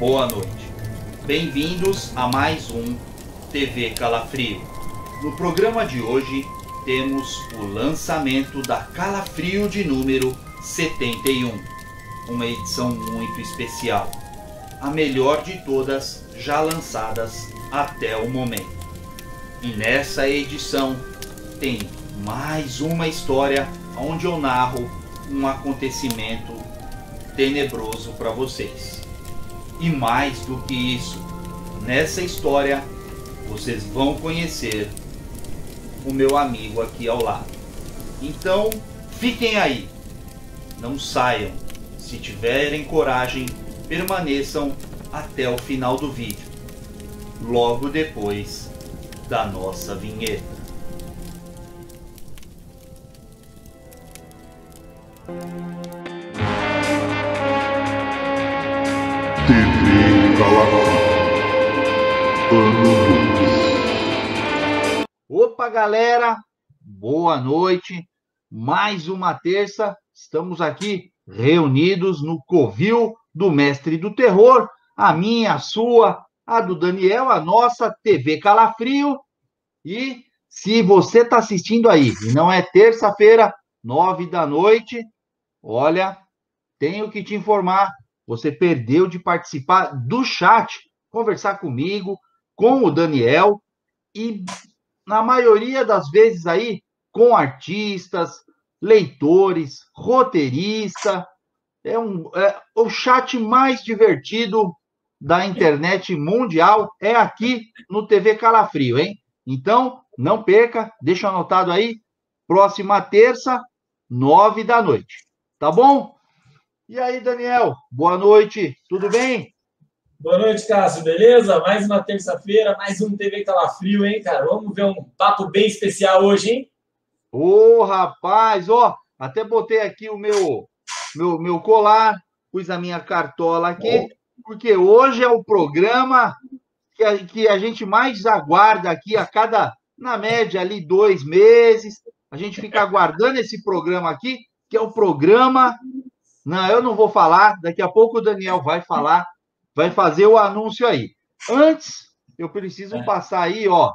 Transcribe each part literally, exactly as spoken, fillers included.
boa noite. Bem-vindos a mais um T V Calafrio. No programa de hoje temos o lançamento da Calafrio de número setenta e um, uma edição muito especial, a melhor de todas já lançadas até o momento. E nessa edição tem mais uma história onde eu narro um acontecimento tenebroso para vocês. E mais do que isso, nessa história vocês vão conhecer o meu amigo aqui ao lado. Então, fiquem aí, não saiam. Se tiverem coragem, permaneçam até o final do vídeo, logo depois da nossa vinheta. T V Calafrio, ano dois. Opa, galera, boa noite. Mais uma terça, estamos aqui reunidos no covil do Mestre do Terror, a minha, a sua, a do Daniel, a nossa T V Calafrio. E se você está assistindo aí e não é terça-feira, nove da noite, olha, tenho que te informar, você perdeu de participar do chat, conversar comigo, com o Daniel e, na maioria das vezes aí, com artistas, leitores, roteirista. É, um, é o chat mais divertido da internet mundial é aqui no T V Calafrio, hein? Então, não perca, deixa anotado aí, próxima terça, nove da noite, tá bom? E aí, Daniel, boa noite, tudo bem? Boa noite, Cássio, beleza? Mais uma terça-feira, mais um T V Calafrio, hein, cara? Vamos ver um papo bem especial hoje, hein? Ô, rapaz, ó, até botei aqui o meu, meu, meu colar, pus a minha cartola aqui, porque hoje é o programa que a, que a gente mais aguarda aqui a cada, na média, ali, dois meses. A gente fica aguardando esse programa aqui, que é o programa... Não, eu não vou falar, daqui a pouco o Daniel vai falar, vai fazer o anúncio aí. Antes, eu preciso passar aí, ó,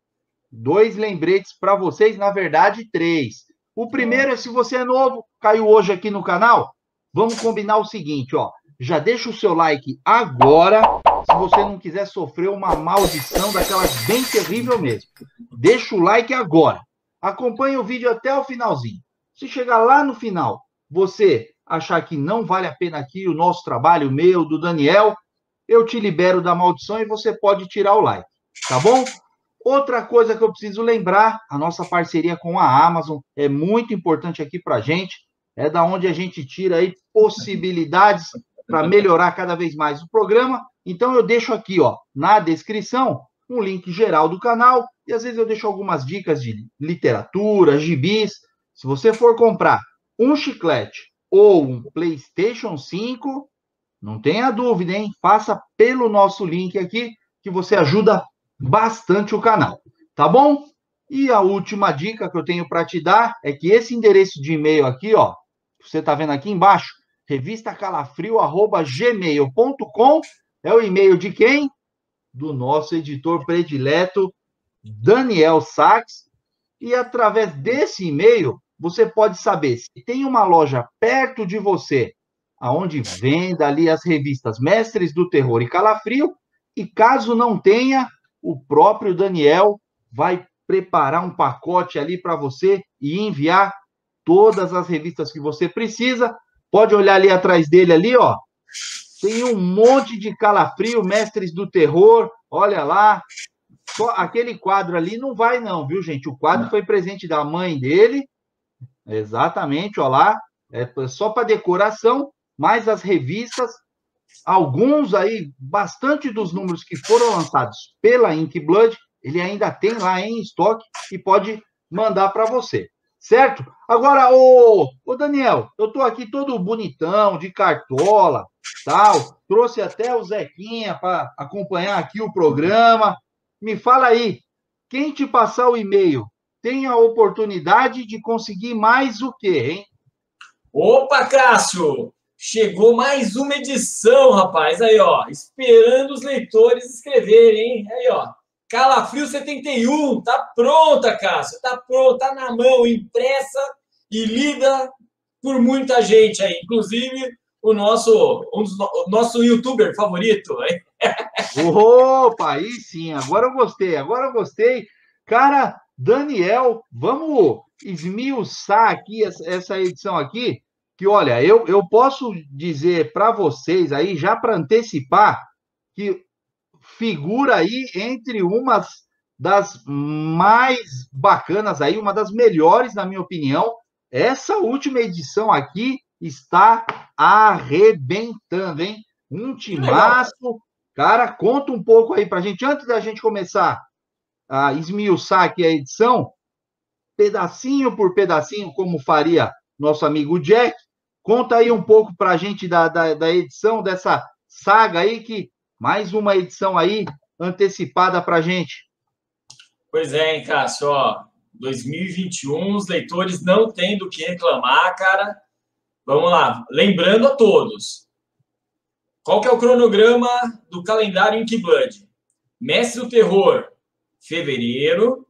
dois lembretes para vocês, na verdade, três. O primeiro é, se você é novo, caiu hoje aqui no canal, vamos combinar o seguinte, ó, já deixa o seu like agora, se você não quiser sofrer uma maldição daquelas bem terrível mesmo. Deixa o like agora. Acompanhe o vídeo até o finalzinho. Se chegar lá no final, você achar que não vale a pena aqui o nosso trabalho, o meu, do Daniel, eu te libero da maldição e você pode tirar o like, tá bom? Outra coisa que eu preciso lembrar, a nossa parceria com a Amazon é muito importante aqui pra gente, é da onde a gente tira aí possibilidades para melhorar cada vez mais o programa. Então eu deixo aqui, ó, na descrição, um link geral do canal e às vezes eu deixo algumas dicas de literatura, gibis. Se você for comprar um chiclete ou um PlayStation cinco, não tenha dúvida, hein? Faça pelo nosso link aqui, que você ajuda bastante o canal, tá bom? E a última dica que eu tenho para te dar é que esse endereço de e-mail aqui, ó, você tá vendo aqui embaixo, revista calafrio arroba gmail ponto com, é o e-mail de quem? Do nosso editor predileto, Daniel Sachs, e através desse e-mail você pode saber se tem uma loja perto de você, aonde venda ali as revistas Mestres do Terror e Calafrio, e caso não tenha, o próprio Daniel vai preparar um pacote ali para você e enviar todas as revistas que você precisa. Pode olhar ali atrás dele ali, ó. Tem um monte de Calafrio, Mestres do Terror, olha lá. Só aquele quadro ali não vai não, viu, gente? O quadro foi presente da mãe dele. Exatamente, ó lá, é só para decoração, mas as revistas, alguns aí, bastante dos números que foram lançados pela Inkblood, ele ainda tem lá em estoque e pode mandar para você, certo? Agora, ô, ô Daniel, eu tô aqui todo bonitão, de cartola, tal, trouxe até o Zequinha para acompanhar aqui o programa. Me fala aí, quem te passar o e-mail tem a oportunidade de conseguir mais o quê, hein? Opa, Cássio! Chegou mais uma edição, rapaz. Aí, ó, esperando os leitores escreverem, hein? Aí, ó, Calafrio setenta e um, tá pronta, Cássio, tá pronta, tá na mão, impressa e lida por muita gente aí, inclusive o nosso, um dos, o nosso youtuber favorito, hein? Opa, aí sim, agora eu gostei, agora eu gostei. Cara, Daniel, vamos esmiuçar aqui essa, essa edição aqui, que olha, eu, eu posso dizer para vocês aí, já para antecipar, que figura aí entre umas das mais bacanas aí, uma das melhores, na minha opinião. Essa última edição aqui está arrebentando, hein? Um timaço. Cara, conta um pouco aí pra gente, antes da gente começar a esmiuçar aqui a edição, pedacinho por pedacinho, como faria nosso amigo Jack, conta aí um pouco pra gente da, da, da edição, dessa saga aí, que mais uma edição aí antecipada pra gente. Pois é, hein, Cássio, ó, dois mil e vinte e um, os leitores não têm do que reclamar, cara. Vamos lá, lembrando a todos, qual que é o cronograma do calendário Inkblood? Mestre do Terror, fevereiro.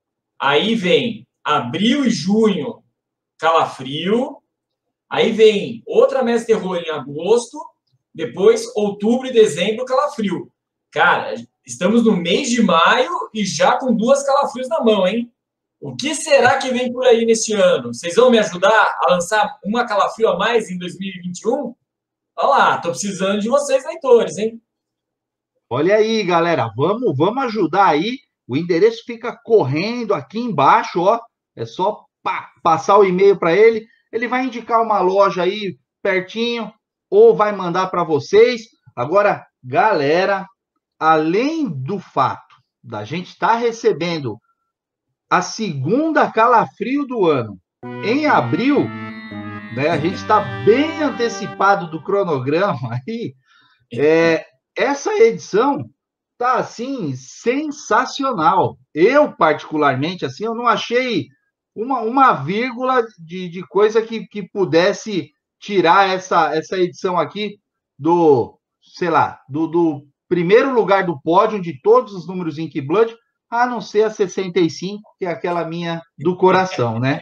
Aí vem abril e junho, Calafrio. Aí vem outra Mestre do Terror em agosto. Depois, outubro e dezembro, Calafrio. Cara, estamos no mês de maio e já com duas Calafrios na mão, hein? O que será que vem por aí neste ano? Vocês vão me ajudar a lançar uma Calafrio a mais em dois mil e vinte e um? Olha lá, tô precisando de vocês, leitores, hein? Olha aí, galera, vamos, vamos ajudar aí. O endereço fica correndo aqui embaixo, ó. É só pá, passar o e-mail para ele. Ele vai indicar uma loja aí pertinho ou vai mandar para vocês. Agora, galera, além do fato da gente estar tá recebendo a segunda Calafrio do ano em abril, né? A gente está bem antecipado do cronograma aí. É, essa edição tá assim sensacional. Eu particularmente assim, eu não achei uma, uma vírgula de, de coisa que, que pudesse tirar essa, essa edição aqui do, sei lá, do, do primeiro lugar do pódio de todos os números Inkblood, a não ser a sessenta e cinco, que é aquela minha do coração, né?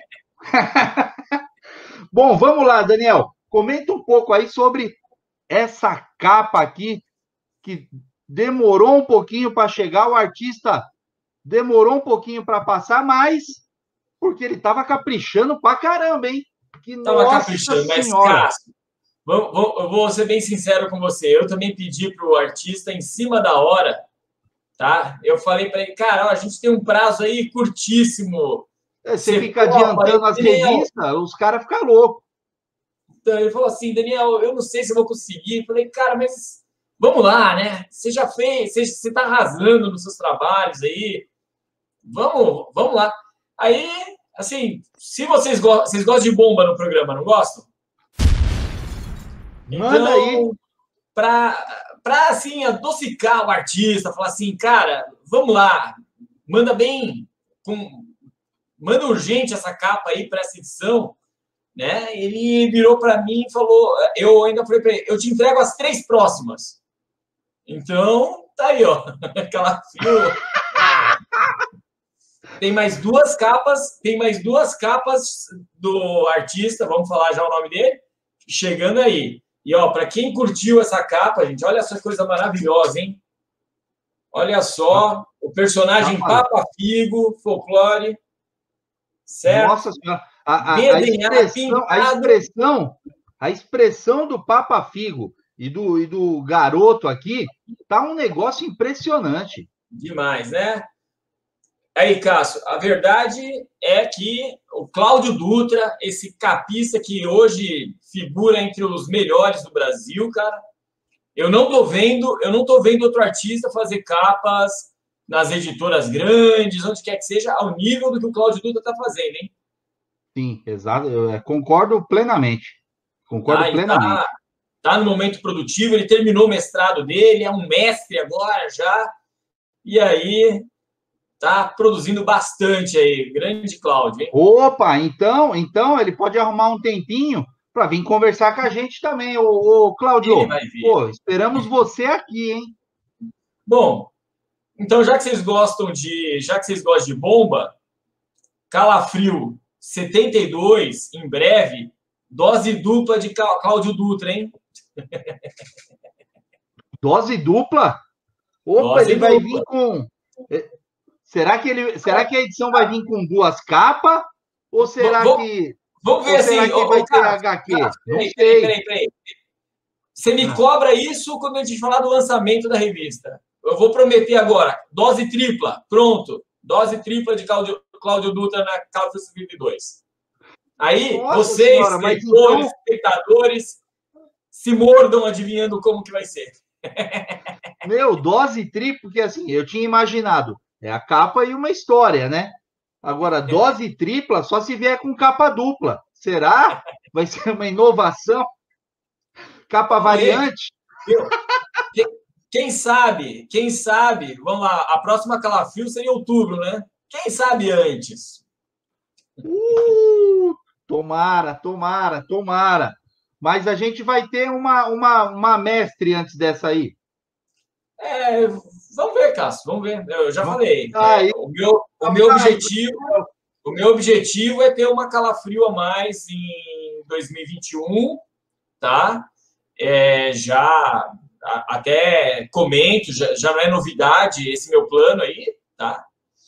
Bom, vamos lá, Daniel. Comenta um pouco aí sobre essa capa aqui, que demorou um pouquinho para chegar, o artista demorou um pouquinho para passar, mas porque ele estava caprichando pra caramba, hein? Que Tava caprichando, mas, Cássio, vou, vou, eu vou ser bem sincero com você. Eu também pedi para o artista, em cima da hora, tá? Eu falei para ele, cara, ó, a gente tem um prazo aí curtíssimo. É, você, você fica adiantando as revistas, os caras ficam loucos. Então, ele falou assim, Daniel, eu não sei se eu vou conseguir. Eu falei, cara, mas vamos lá, né? Você já fez, você, você tá arrasando nos seus trabalhos aí. Vamos, vamos lá. Aí, assim, se vocês gostam, vocês gostam de bomba no programa, não gostam? Manda então, aí. Para, para, assim, adocicar o artista, falar assim, cara, vamos lá, manda bem, com, manda urgente essa capa aí para essa edição, né? Ele virou para mim e falou, eu ainda falei para ele, eu te entrego as três próximas. Então, tá aí, ó, aquela fio. Tem mais duas capas, tem mais duas capas do artista, vamos falar já o nome dele, chegando aí. E, ó, para quem curtiu essa capa, gente, olha essa coisa maravilhosa, hein? Olha só, o personagem Papa Figo, folclore, certo? Nossa Senhora, a, a, a, expressão, a, expressão, a expressão do Papa Figo e do, e do garoto aqui tá um negócio impressionante. Demais, né? Aí, Cássio, a verdade é que o Cláudio Dutra, esse capista que hoje figura entre os melhores do Brasil, cara, eu não tô vendo, eu não tô vendo outro artista fazer capas nas editoras grandes, onde quer que seja, ao nível do que o Cláudio Dutra tá fazendo, hein? Sim, exato, eu concordo plenamente. Concordo ah, plenamente. Tá, tá no momento produtivo, ele terminou o mestrado dele, é um mestre agora já, e aí tá produzindo bastante aí, grande Cláudio, hein? Opa, então, então ele pode arrumar um tempinho para vir conversar com a gente também. Ô, ô Cláudio, Ele vai vir. pô, esperamos você aqui, hein? Bom, então já que vocês gostam de, já que vocês gostam de bomba, Calafrio setenta e dois, em breve, dose dupla de Cláudio Dutra, hein? Dose dupla? Opa, Dose ele vai dupla. vir com... Será que, ele... Será que a edição vai vir com duas capas? Ou será Vou- que... Vamos ver Ou assim, será que ô, vai ô, ter Cássio, agá quê? Cássio, Não peraí, sei. peraí, peraí, peraí. Você me Ah. cobra isso quando a gente falar do lançamento da revista. Eu vou prometer agora, dose tripla, pronto. Dose tripla de Cláudio, Cláudio Dutra na Calafrio setenta e dois. Aí, Nossa vocês, senhora, mas leitores, então- espectadores, se mordam adivinhando como que vai ser. Meu, dose tripla, porque assim, eu tinha imaginado, é a capa e uma história, né? Agora, dose tripla só se vier com capa dupla. Será? Vai ser uma inovação? Capa variante? Viu? Que- Quem sabe, quem sabe, vamos lá, a próxima Calafrio será em outubro, né? Quem sabe antes? Uh, tomara, tomara, tomara. Mas a gente vai ter uma, uma, uma mestre antes dessa aí. É, vamos ver, Cássio, vamos ver. Eu já Vamos- falei. Ah, é, e- o, meu, o meu objetivo, o meu objetivo é ter uma Calafrio a mais em dois mil e vinte e um, tá? É, já a- até comento, já, já não é novidade esse meu plano aí, tá?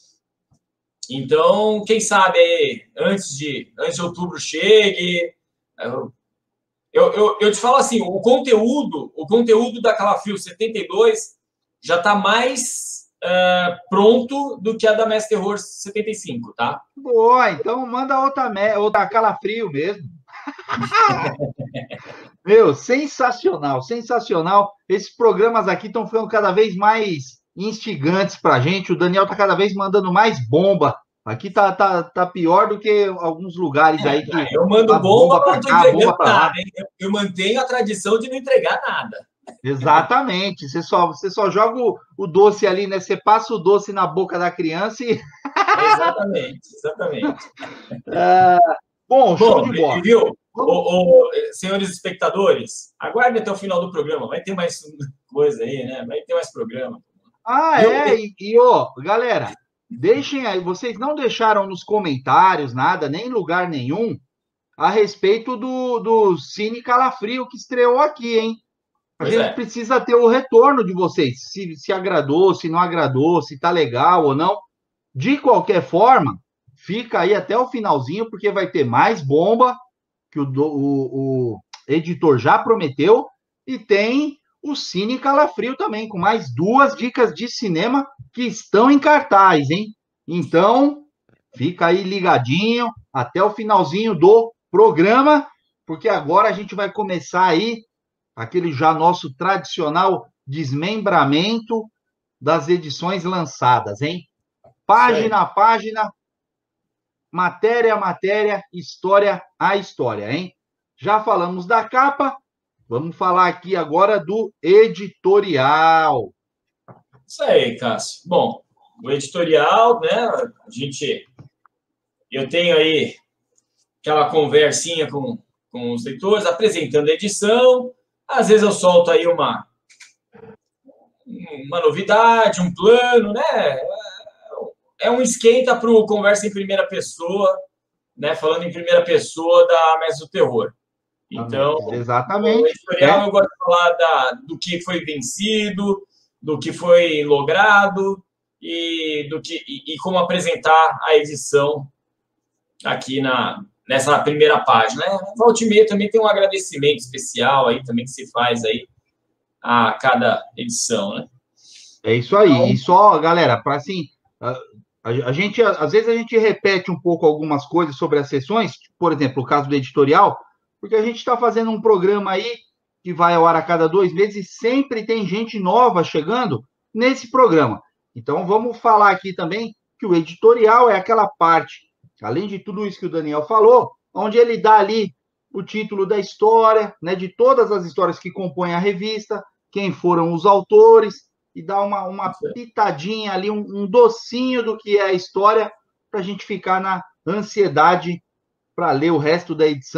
Então, quem sabe aí, antes de, antes de outubro chegue. Eu, eu, eu, eu te falo assim, o conteúdo, o conteúdo da Calafrio setenta e dois já está mais uh, pronto do que a da Mestre Terror setenta e cinco, tá? Boa, então manda outra, me... outra Calafrio mesmo. Meu, sensacional, sensacional. Esses programas aqui estão ficando cada vez mais instigantes pra gente. O Daniel tá cada vez mandando mais bomba. Aqui tá, tá, tá pior do que alguns lugares aí que... Eu mando a bomba, bomba pra mas não tô cá, entregando bomba pra lá. nada, hein? Eu mantenho a tradição de não entregar nada. Exatamente. Você só, você só joga o, o doce ali, né? Você passa o doce na boca da criança e... Exatamente, exatamente. Bom, show Bom, de bola. viu? Ô, ô, senhores espectadores, aguardem até o final do programa. Vai ter mais coisa aí, né? Vai ter mais programa. Ah, Eu- é, e, e ó, galera, deixem aí, vocês não deixaram nos comentários nada, nem em lugar nenhum, a respeito do, do Cine Calafrio que estreou aqui, hein? A Pois gente é. precisa ter o retorno de vocês, se, se agradou, se não agradou, se tá legal ou não. De qualquer forma, fica aí até o finalzinho, porque vai ter mais bomba, que o, do- o, o editor já prometeu, e tem o Cine Calafrio também, com mais duas dicas de cinema que estão em cartaz, hein? Então, fica aí ligadinho até o finalzinho do programa, porque agora a gente vai começar aí aquele já nosso tradicional desmembramento das edições lançadas, hein? Página a página, matéria a matéria, história a história, hein? Já falamos da capa, vamos falar aqui agora do editorial. Isso aí, Cássio. Bom, o editorial, né? A gente. Eu tenho aí aquela conversinha com, com os leitores, apresentando a edição. Às vezes eu solto aí uma, uma novidade, um plano, né? É um esquenta para o conversa em primeira pessoa, né? Falando em primeira pessoa da Mestre do Terror. Então, exatamente. o editorial É. eu gosto de falar da, do que foi vencido, do que foi logrado e, do que, e, e como apresentar a edição aqui na, nessa primeira página. Né? Volta e meia também tem um agradecimento especial aí também que se faz aí a cada edição, né? É isso aí. Então- E só, galera, para assim, a, a, a gente, às vezes a gente repete um pouco algumas coisas sobre as sessões, por exemplo, o caso do editorial, porque a gente está fazendo um programa aí que vai ao ar a cada dois meses e sempre tem gente nova chegando nesse programa. Então, vamos falar aqui também que o editorial é aquela parte, além de tudo isso que o Daniel falou, onde ele dá ali o título da história, né, de todas as histórias que compõem a revista, quem foram os autores, e dá uma, uma pitadinha ali, um, um docinho do que é a história, para a gente ficar na ansiedade para ler o resto da edição.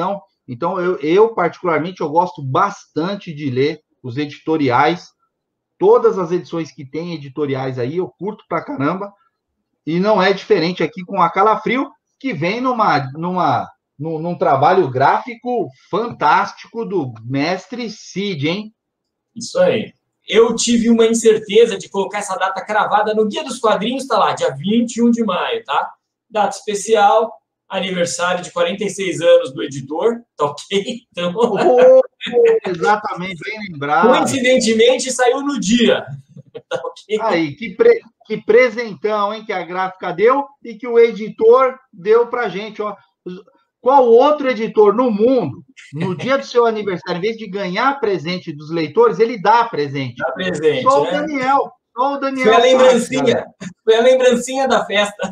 Então, eu, eu, particularmente, eu gosto bastante de ler os editoriais, todas as edições que tem editoriais aí, eu curto pra caramba, e não é diferente aqui com a Calafrio, que vem numa, numa, num, num trabalho gráfico fantástico do mestre Cid, hein? Isso aí. Eu tive uma incerteza de colocar essa data cravada no Guia dos Quadrinhos, tá lá, dia vinte e um de maio, tá? Data especial, aniversário de quarenta e seis anos do editor, tá ok? Então... Oh, exatamente, bem lembrado. Coincidentemente, saiu no dia. Tá ok? Aí, que, pre, que presentão, hein, que a gráfica deu e que o editor deu pra gente, ó. Qual outro editor no mundo, no dia do seu aniversário, em vez de ganhar presente dos leitores, ele dá presente? Dá presente, Só né? o Daniel. Só o Daniel. Foi a lembrancinha. Foi a lembrancinha da festa.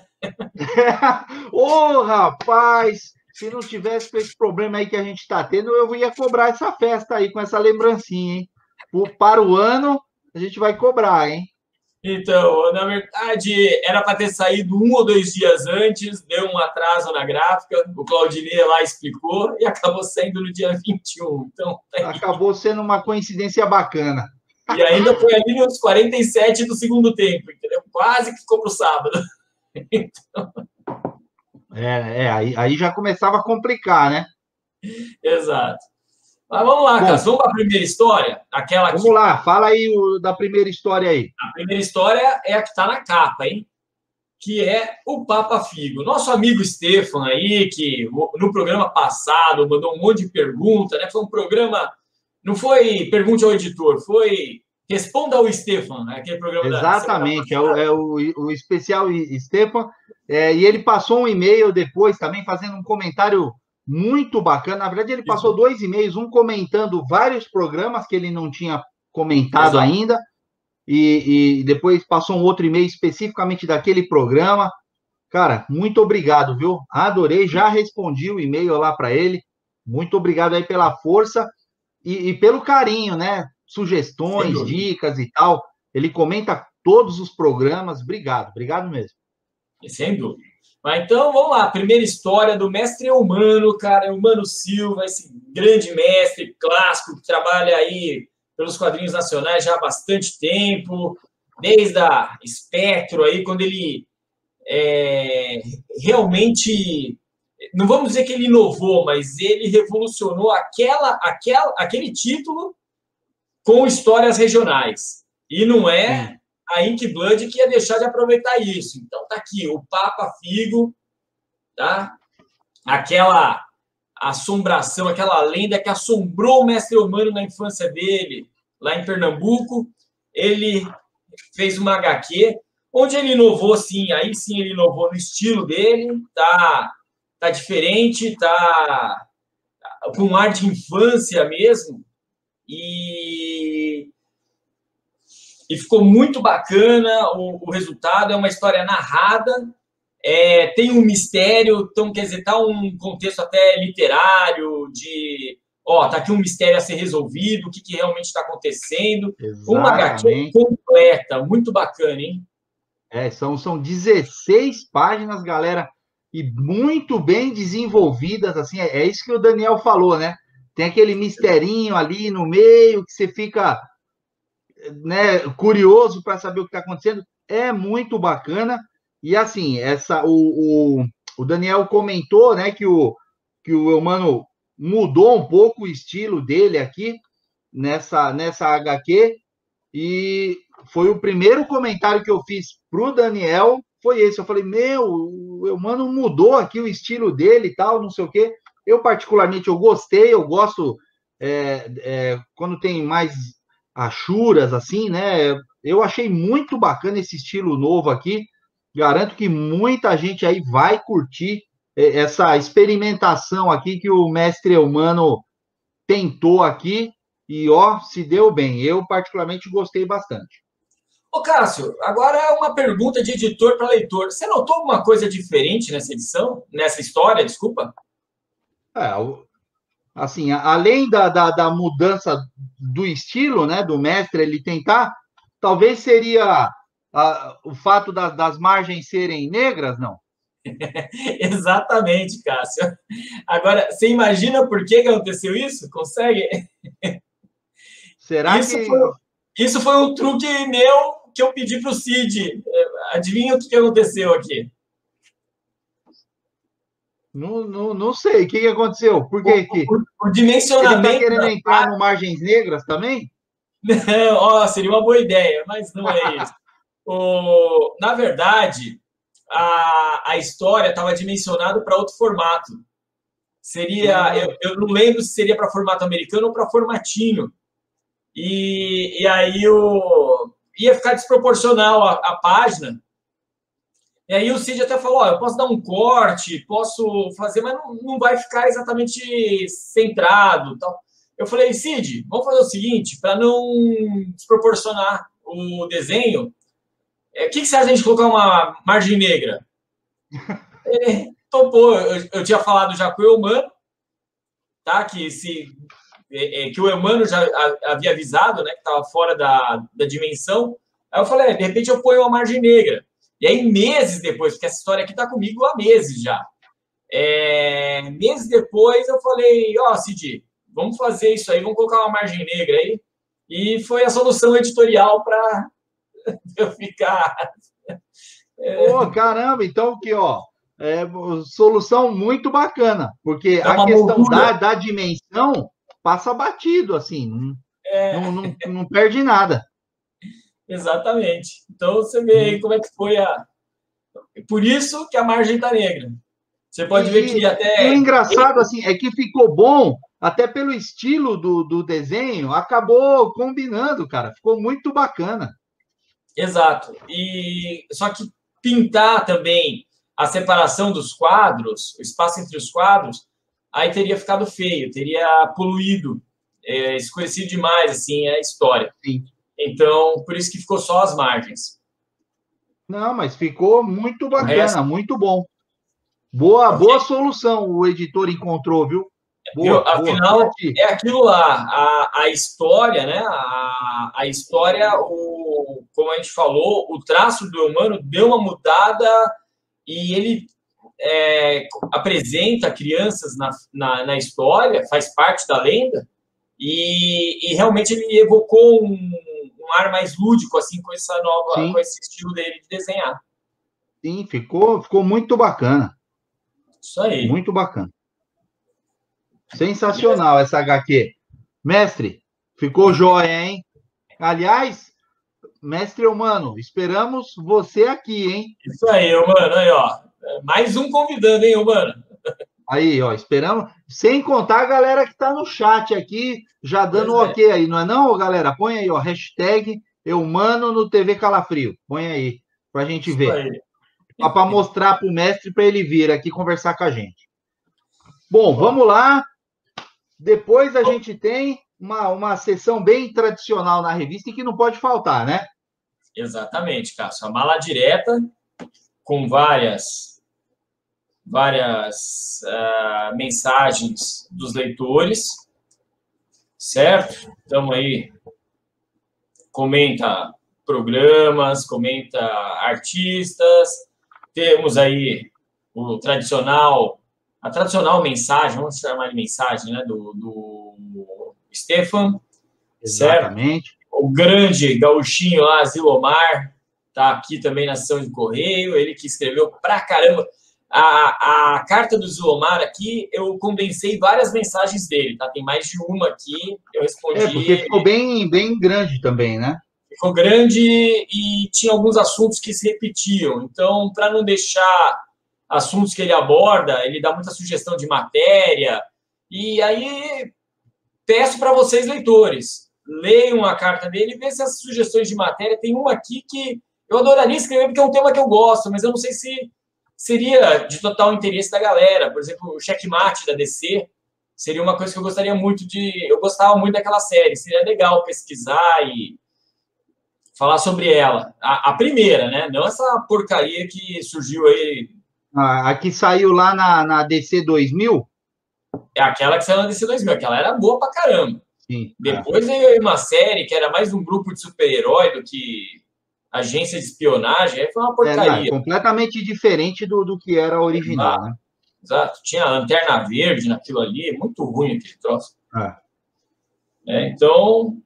Ô, oh, rapaz, se não tivesse com esse problema aí que a gente está tendo, eu ia cobrar essa festa aí com essa lembrancinha, hein? Para o ano, a gente vai cobrar, hein? Então, na verdade, era para ter saído um ou dois dias antes, deu um atraso na gráfica, o Claudinei lá explicou e acabou saindo no dia vinte e um. Então, acabou sendo uma coincidência bacana. E ainda foi ali nos quarenta e sete do segundo tempo, entendeu? Quase que ficou para o sábado. Então... É, é aí, aí já começava a complicar, né? Exato. Mas vamos lá, Cássio, vamos para a primeira história? Aquela vamos que... lá, fala aí o, da primeira história aí. A primeira história é a que está na capa, hein? Que é o Papa Figo. Nosso amigo Stefan aí, que no programa passado mandou um monte de perguntas, né? Foi um programa... Não foi Pergunte ao Editor, foi Responda ao Stefan, né? Aquele programa. Exatamente, é, o, é o, o especial Stefan, é, e ele passou um e-mail depois também, fazendo um comentário muito bacana. Na verdade, ele passou Isso. dois e-mails, um comentando vários programas que ele não tinha comentado Exato. ainda, e, e depois passou um outro e-mail especificamente daquele programa. Cara, muito obrigado, viu? Adorei, já respondi o e-mail lá para ele. Muito obrigado aí pela força e, e pelo carinho, né? Sugestões, dicas e tal. Ele comenta todos os programas. Obrigado, obrigado mesmo. Sem dúvida. Mas então, vamos lá. Primeira história do mestre Eumano, cara. Eumano Silva, esse grande mestre clássico que trabalha aí pelos quadrinhos nacionais já há bastante tempo, desde a Espectro aí, quando ele é, realmente... Não vamos dizer que ele inovou, mas ele revolucionou aquela, aquela, aquele título com histórias regionais. E não é Sim. a Inkblood que ia deixar de aproveitar isso. Então, tá aqui, o Papa Figo, tá? Aquela assombração, aquela lenda que assombrou o mestre Eumano na infância dele, lá em Pernambuco. Ele fez uma agá quê, onde ele inovou, sim, aí sim ele inovou no estilo dele, tá, tá diferente, tá com um ar de infância mesmo, E, e ficou muito bacana o, o resultado. É uma história narrada, é, tem um mistério, então, quer dizer, tá um contexto até literário, de, ó, tá aqui um mistério a ser resolvido, o que, que realmente está acontecendo. Exatamente. Uma agá quê completa, muito bacana, hein? É, são, são dezesseis páginas, galera, e muito bem desenvolvidas, assim, é, é isso que o Daniel falou, né? Tem aquele misterinho ali no meio que você fica, né, curioso para saber o que está acontecendo. É muito bacana. E assim, essa, o, o, o Daniel comentou, né, que o, que o Eumano mudou um pouco o estilo dele aqui nessa, nessa agá quê. E foi o primeiro comentário que eu fiz para o Daniel. Foi esse. Eu falei, meu, o Eumano mudou aqui o estilo dele e tal, não sei o quê. Eu, particularmente, eu gostei, eu gosto é, é, quando tem mais achuras, assim, né? Eu achei muito bacana esse estilo novo aqui. Garanto que muita gente aí vai curtir essa experimentação aqui que o mestre Eumano tentou aqui e, ó, se deu bem. Eu, particularmente, gostei bastante. Ô, Cássio, agora uma pergunta de editor para leitor. Você notou alguma coisa diferente nessa edição? Nessa história, desculpa? É, assim, além da, da, da mudança do estilo, né, do mestre, ele tentar, talvez seria a, o fato da, das margens serem negras, não? Exatamente, Cássio. Agora, você imagina por que que aconteceu isso? Consegue? Será Isso que... foi, isso foi um truque meu que eu pedi para o Cid. Adivinha o que que aconteceu aqui? Não, não, não sei. O que, que aconteceu? Por que que... O, o Ele está dimensionamento querendo da entrar no Margens Negras também? Ó, seria uma boa ideia, mas não é isso. O, na verdade, a, a história estava dimensionada para outro formato. Seria, eu, eu não lembro se seria para formato americano ou para formatinho. E, e aí o, ia ficar desproporcional a, a página. E aí o Cid até falou, ó, eu posso dar um corte, posso fazer, mas não, não vai ficar exatamente centrado, tal. Eu falei, Cid, vamos fazer o seguinte, para não desproporcionar o desenho, é, o que, que você acha de a gente colocar uma margem negra? Ele topou, eu, eu tinha falado já com o Eumano, tá? Que, se, é, é, que o Eumano já a, havia avisado, né, que estava fora da, da dimensão. Aí eu falei, é, de repente eu ponho uma margem negra. E aí, meses depois, porque essa história aqui está comigo há meses já. É, meses depois eu falei, ó, oh, Cid, vamos fazer isso aí, vamos colocar uma margem negra aí. E foi a solução editorial para eu ficar... É... Pô, caramba, então aqui, ó, é, solução muito bacana, porque Dá a questão da, moldura. da dimensão passa batido, assim, não, É... não, não, não perde nada. Exatamente. Então, você vê aí como é que foi a... Por isso que a margem está negra. Você pode e, ver que até... E o engraçado, assim, é que ficou bom, até pelo estilo do, do desenho, acabou combinando, cara. Ficou muito bacana. Exato. E só que pintar também a separação dos quadros, o espaço entre os quadros, aí teria ficado feio, teria poluído, é, escurecido demais, assim, a história. Sim. Então, por isso que ficou só as margens. Não, mas ficou muito bacana, resto... muito bom. Boa, okay. Boa solução o editor encontrou, viu? Boa, viu? Afinal, boa. É aquilo lá, a, a história, né? A, a história, o, como a gente falou, o traço do Eumano deu uma mudada e ele é, apresenta crianças na, na, na história, faz parte da lenda, e, e realmente ele evocou um, um ar mais lúdico, assim, com essa nova, Sim. com esse estilo dele de desenhar. Sim, ficou, ficou muito bacana. Isso aí. Muito bacana. Sensacional essa agá quê. Mestre, ficou jóia, hein? Aliás, mestre Eumano, esperamos você aqui, hein? Isso aí, Eumano, aí, ó. Mais um convidando, hein, Eumano? Aí, ó, esperamos. Sem contar a galera que tá no chat aqui, já dando pois ok é. Aí, não é não, galera? Põe aí, ó, hashtag Eumano no T V Calafrio. Põe aí, pra gente Isso ver. Aí. Para mostrar para o mestre para ele vir aqui conversar com a gente. Bom, vamos lá. Depois a gente tem uma, uma sessão bem tradicional na revista e que não pode faltar, né? Exatamente, Cássio. A mala direta com várias, várias uh, mensagens dos leitores, certo? Então aí comenta programas, comenta artistas. Temos aí o tradicional, a tradicional mensagem, vamos chamar de mensagem, né, do, do Stefan, Exatamente. Certo? O grande gauchinho lá, Zilomar, tá aqui também na sessão de correio, ele que escreveu pra caramba. A, a carta do Zilomar aqui, eu condensei várias mensagens dele, tá? Tem mais de uma aqui, eu respondi... É, porque ficou bem, bem grande também, né? Ficou grande e tinha alguns assuntos que se repetiam. Então, para não deixar assuntos que ele aborda, ele dá muita sugestão de matéria. E aí, peço para vocês, leitores, leiam a carta dele e vejam se as sugestões de matéria. Tem uma aqui que eu adoraria escrever, porque é um tema que eu gosto, mas eu não sei se seria de total interesse da galera. Por exemplo, o Checkmate da D C seria uma coisa que eu gostaria muito de... Eu gostava muito daquela série. Seria legal pesquisar e... falar sobre ela. A, a primeira, né? Não essa porcaria que surgiu aí. A, a que saiu lá na, na D C dois mil? É aquela que saiu na D C dois mil. Aquela era boa pra caramba. Sim, Depois é. veio uma série que era mais um grupo de super-herói do que agência de espionagem, aí foi uma É, porcaria. não, completamente diferente do, do que era original, Exato. né? Exato. Tinha lanterna verde naquilo ali, muito ruim aquele troço. É. É, então,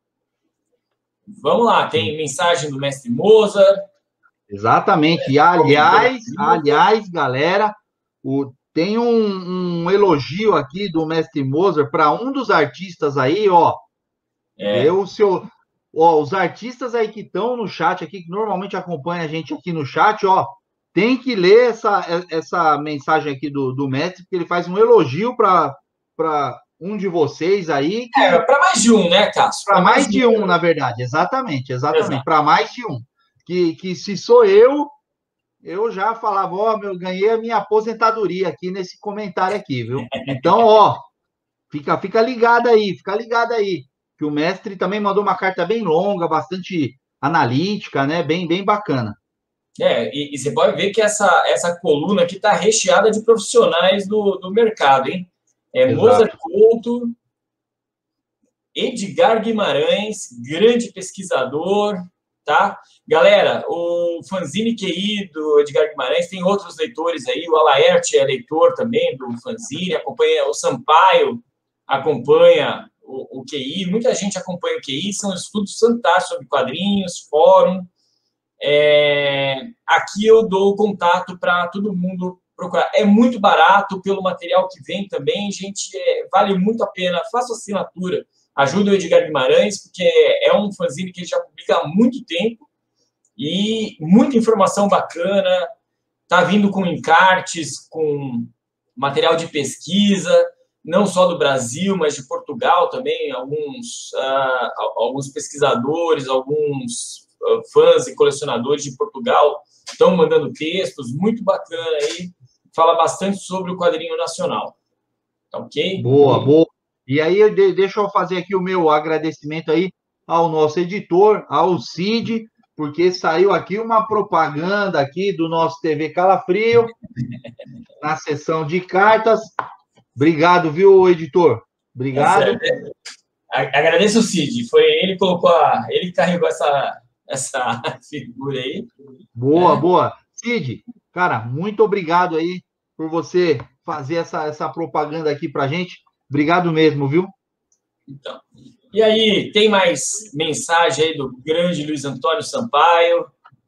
vamos lá, tem mensagem do mestre Mozart. Exatamente. E, aliás, aliás, galera, o, tem um, um elogio aqui do mestre Mozart para um dos artistas aí, ó. É. Eu, seu, ó, os artistas aí que estão no chat aqui, que normalmente acompanham a gente aqui no chat, ó, tem que ler essa, essa mensagem aqui do, do mestre, porque ele faz um elogio para um de vocês aí. Que... É, para mais de um, né, Cássio? Para mais, mais de um, um, na verdade. Exatamente, exatamente. Para mais de um. Que, que se sou eu, eu já falava, ó, oh, eu ganhei a minha aposentadoria aqui nesse comentário aqui, viu? Então, ó, fica, fica ligado aí, fica ligado aí. Que o mestre também mandou uma carta bem longa, bastante analítica, né? Bem, bem bacana. É, e, e você pode ver que essa, essa coluna aqui está recheada de profissionais do, do mercado, hein? É Mozart Couto, Edgar Guimarães, grande pesquisador, tá? Galera, o fanzine Q I do Edgar Guimarães, tem outros leitores aí, o Alaerte é leitor também do fanzine, acompanha o Sampaio, acompanha o, o Q I, muita gente acompanha o Q I, são estudos fantásticos sobre quadrinhos, fórum. É, aqui eu dou o contato para todo mundo procurar. É muito barato pelo material que vem também, gente, é, vale muito a pena, faça assinatura, ajuda o Edgar Guimarães, porque é um fanzine que ele já publica há muito tempo e muita informação bacana, tá vindo com encartes, com material de pesquisa, não só do Brasil, mas de Portugal também, alguns, uh, alguns pesquisadores, alguns uh, fãs e colecionadores de Portugal estão mandando textos, muito bacana aí, fala bastante sobre o quadrinho nacional, tá ok? Boa, boa. E aí, deixa eu fazer aqui o meu agradecimento aí ao nosso editor, ao Cid, porque saiu aqui uma propaganda aqui do nosso T V Calafrio, na seção de cartas. Obrigado, viu, editor? Obrigado. É, agradeço o Cid, foi ele que colocou a, ele que carregou essa, essa figura aí. Boa, é. boa. Cid, cara, muito obrigado aí por você fazer essa, essa propaganda aqui pra gente. Obrigado mesmo, viu? Então, e aí, tem mais mensagem aí do grande Luiz Antônio Sampaio?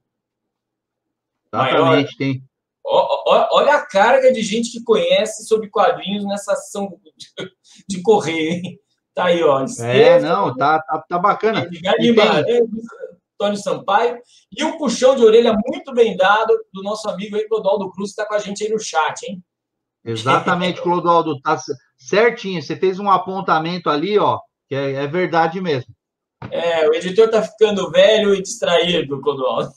Exatamente, maior... tem. Olha a carga de gente que conhece sobre quadrinhos nessa ação de, de correio, hein? Tá aí, ó. É, não, tá, tá, tá bacana. Edgar Guimarães, Luiz Antônio Sampaio, e um puxão de orelha muito bem dado do nosso amigo aí, Clodoaldo Cruz, que está com a gente aí no chat, hein? Exatamente, Clodoaldo, tá certinho. Você fez um apontamento ali, ó, que é, é verdade mesmo. É, o editor tá ficando velho e distraído, Clodoaldo.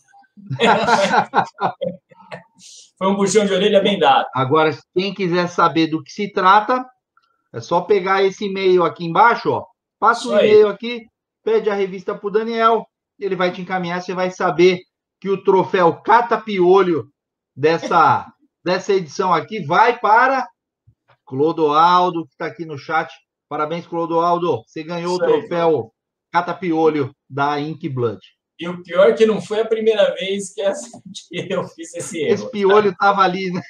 Foi um puxão de orelha bem dado. Agora, quem quiser saber do que se trata, é só pegar esse e-mail aqui embaixo, ó. Passa o e-mail aqui, pede a revista pro Daniel, ele vai te encaminhar, você vai saber que o troféu Catapiolho dessa, dessa edição aqui vai para Clodoaldo, que está aqui no chat. Parabéns, Clodoaldo. Você ganhou Isso o troféu aí, Catapiolho da Ink Blood. E o pior é que não foi a primeira vez que, essa, que eu fiz esse erro. Esse piolho estava ali, né?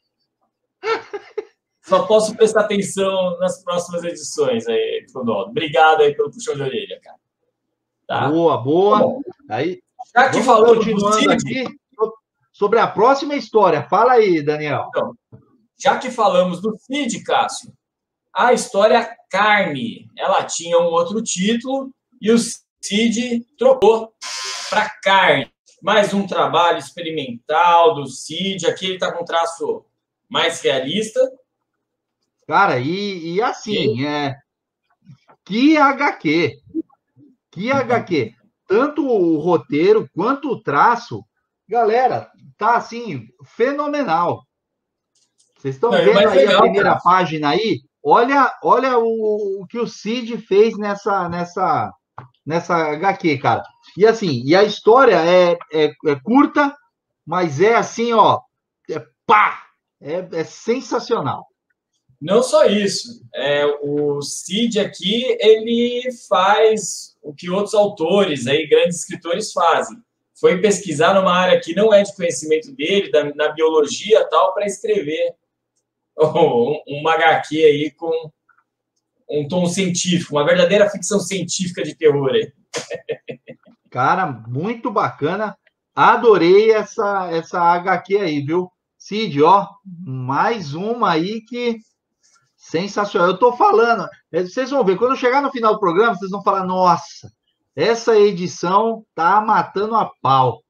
Só posso prestar atenção nas próximas edições aí, Clodoaldo. Obrigado aí pelo puxão de orelha, cara. Tá? Boa, boa. Bom, aí, já que falamos continuando aqui sobre a próxima história. Fala aí, Daniel. Então, já que falamos do Cid, Cássio, a história Carne, ela tinha um outro título e o Cid trocou para Carne. Mais um trabalho experimental do Cid. Aqui ele está com um traço mais realista. Cara, e, e assim, é... que H Q. Que H Q. Tanto o roteiro quanto o traço, galera, tá assim, fenomenal. Vocês estão vendo aí legal, a primeira cara. página aí? Olha, olha o, o que o Cid fez nessa, nessa, nessa H Q, cara. E assim, e a história é, é, é curta, mas é assim, ó, é pá! É, é sensacional. Não só isso. É, o Cid aqui, ele faz o que outros autores, aí, grandes escritores fazem. foi pesquisar numa área que não é de conhecimento dele, da, na biologia e tal, para escrever um, uma agá quê aí com um tom científico, uma verdadeira ficção científica de terror aí. Cara, muito bacana. Adorei essa, essa agá quê aí, viu? Cid, ó, mais uma aí que sensacional. Eu tô falando, vocês vão ver, quando eu chegar no final do programa, vocês vão falar, nossa, essa edição tá matando a pau.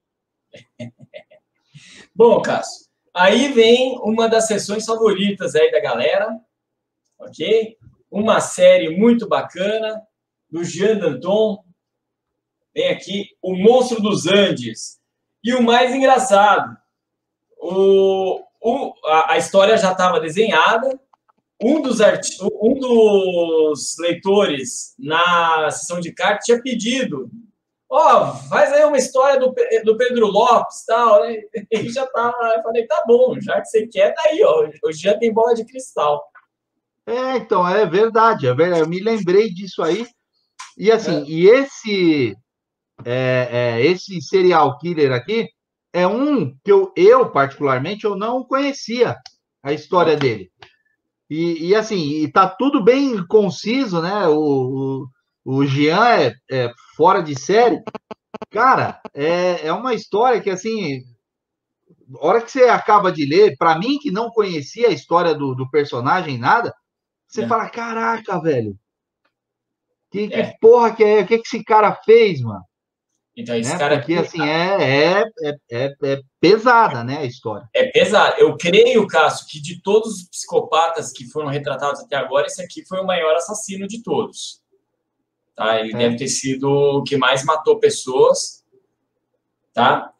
Bom, Cássio, aí vem uma das sessões favoritas aí da galera, ok? Uma série muito bacana, do Jean Danton. Vem aqui, O Monstro dos Andes. E o mais engraçado, o, o, a, a história já estava desenhada, um dos, arti um dos leitores na sessão de cartas tinha pedido, ó, oh, faz aí uma história do, do Pedro Lopes, tal, né? E já tava, eu falei, tá bom, já que você quer, tá aí, ó, hoje já tem bola de cristal. É, então, é verdade, é verdade, eu me lembrei disso aí, e assim, É. e esse, é, é, esse serial killer aqui, é um que eu, eu, particularmente, eu não conhecia a história dele. E, e assim, e tá tudo bem conciso, né? O, o, o Jean é, é fora de série. Cara, é, é uma história que, assim, a hora que você acaba de ler, para mim, que não conhecia a história do, do personagem, nada, você É. fala, caraca, velho, que, que É. porra que é? O que, que esse cara fez, mano? Então, esse Né? cara Porque, aqui, assim, é, é, é, é, é pesada, né, a história. é pesado. Eu creio, Cássio, que de todos os psicopatas que foram retratados até agora, esse aqui foi o maior assassino de todos. Tá? Ele É. deve ter sido o que mais matou pessoas. Tá?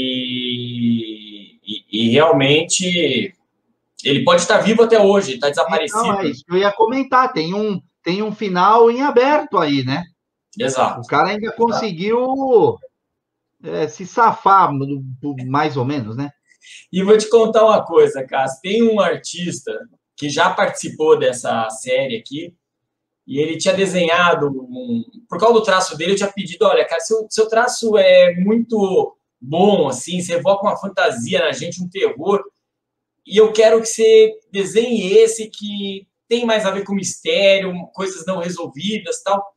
E, e, e realmente ele pode estar vivo até hoje, está desaparecido. Não, é isso que eu ia comentar. Tem um, tem um final em aberto aí, né? Exato. O cara ainda conseguiu é, se safar, mais ou menos, né? E vou te contar uma coisa, Cássio. Tem um artista que já participou dessa série aqui, e ele tinha desenhado, um... por causa do traço dele, eu tinha pedido, olha, cara, seu, seu traço é muito bom, assim, você evoca uma fantasia na gente, um terror, e eu quero que você desenhe esse que tem mais a ver com mistério, coisas não resolvidas e tal.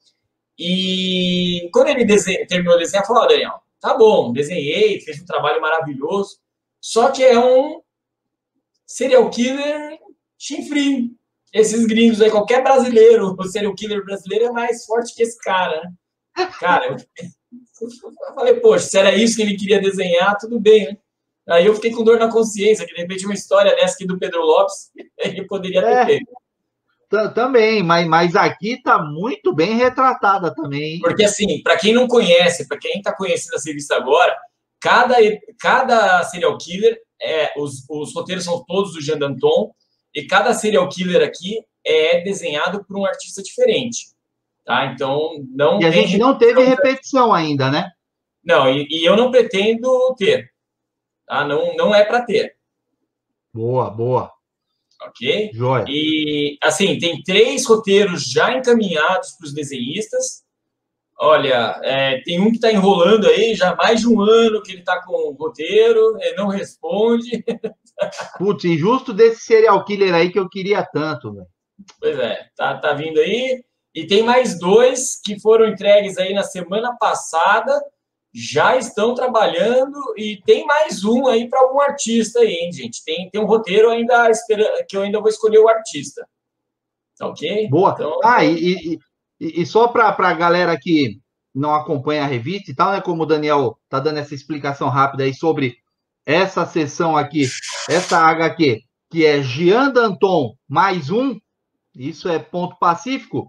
E quando ele desenha, terminou de desenhar, falou, ó, oh, Daniel, tá bom, desenhei, fez um trabalho maravilhoso, só que é um serial killer chinfrim. Esses gringos aí, qualquer brasileiro, o serial killer brasileiro é mais forte que esse cara, né? Cara, eu, eu falei, poxa, se era isso que ele queria desenhar, tudo bem, né? Aí eu fiquei com dor na consciência, que de repente uma história dessa aqui do Pedro Lopes, ele poderia ter é, pego. Também, mas, mas aqui tá muito bem retratada também. Hein? Porque, assim, para quem não conhece, para quem está conhecendo essa revista agora, cada, cada serial killer, é, os, os roteiros são todos do Jean Danton, e cada serial killer aqui é desenhado por um artista diferente. Tá? Então, não E a tem gente não teve repetição ainda, né? Não, e, e eu não pretendo ter. Tá? Não, não é para ter. Boa, boa. Ok? Joia. E, assim, tem três roteiros já encaminhados para os desenhistas. Olha, é, tem um que está enrolando aí, já há mais de um ano que ele está com o roteiro, ele não responde. Putz, injusto desse serial killer aí que eu queria tanto, velho. Pois é, tá, tá vindo aí. E tem mais dois que foram entregues aí na semana passada, já estão trabalhando, e tem mais um aí para algum artista aí, hein, gente? Tem, tem um roteiro ainda esperando, que eu ainda vou escolher o artista. Tá ok? Boa. Então, ah, e, e, e só para a galera que não acompanha a revista e tal, né? Como o Daniel tá dando essa explicação rápida aí sobre essa sessão aqui, essa agá quê, que é Jean Danton mais um, isso é ponto pacífico.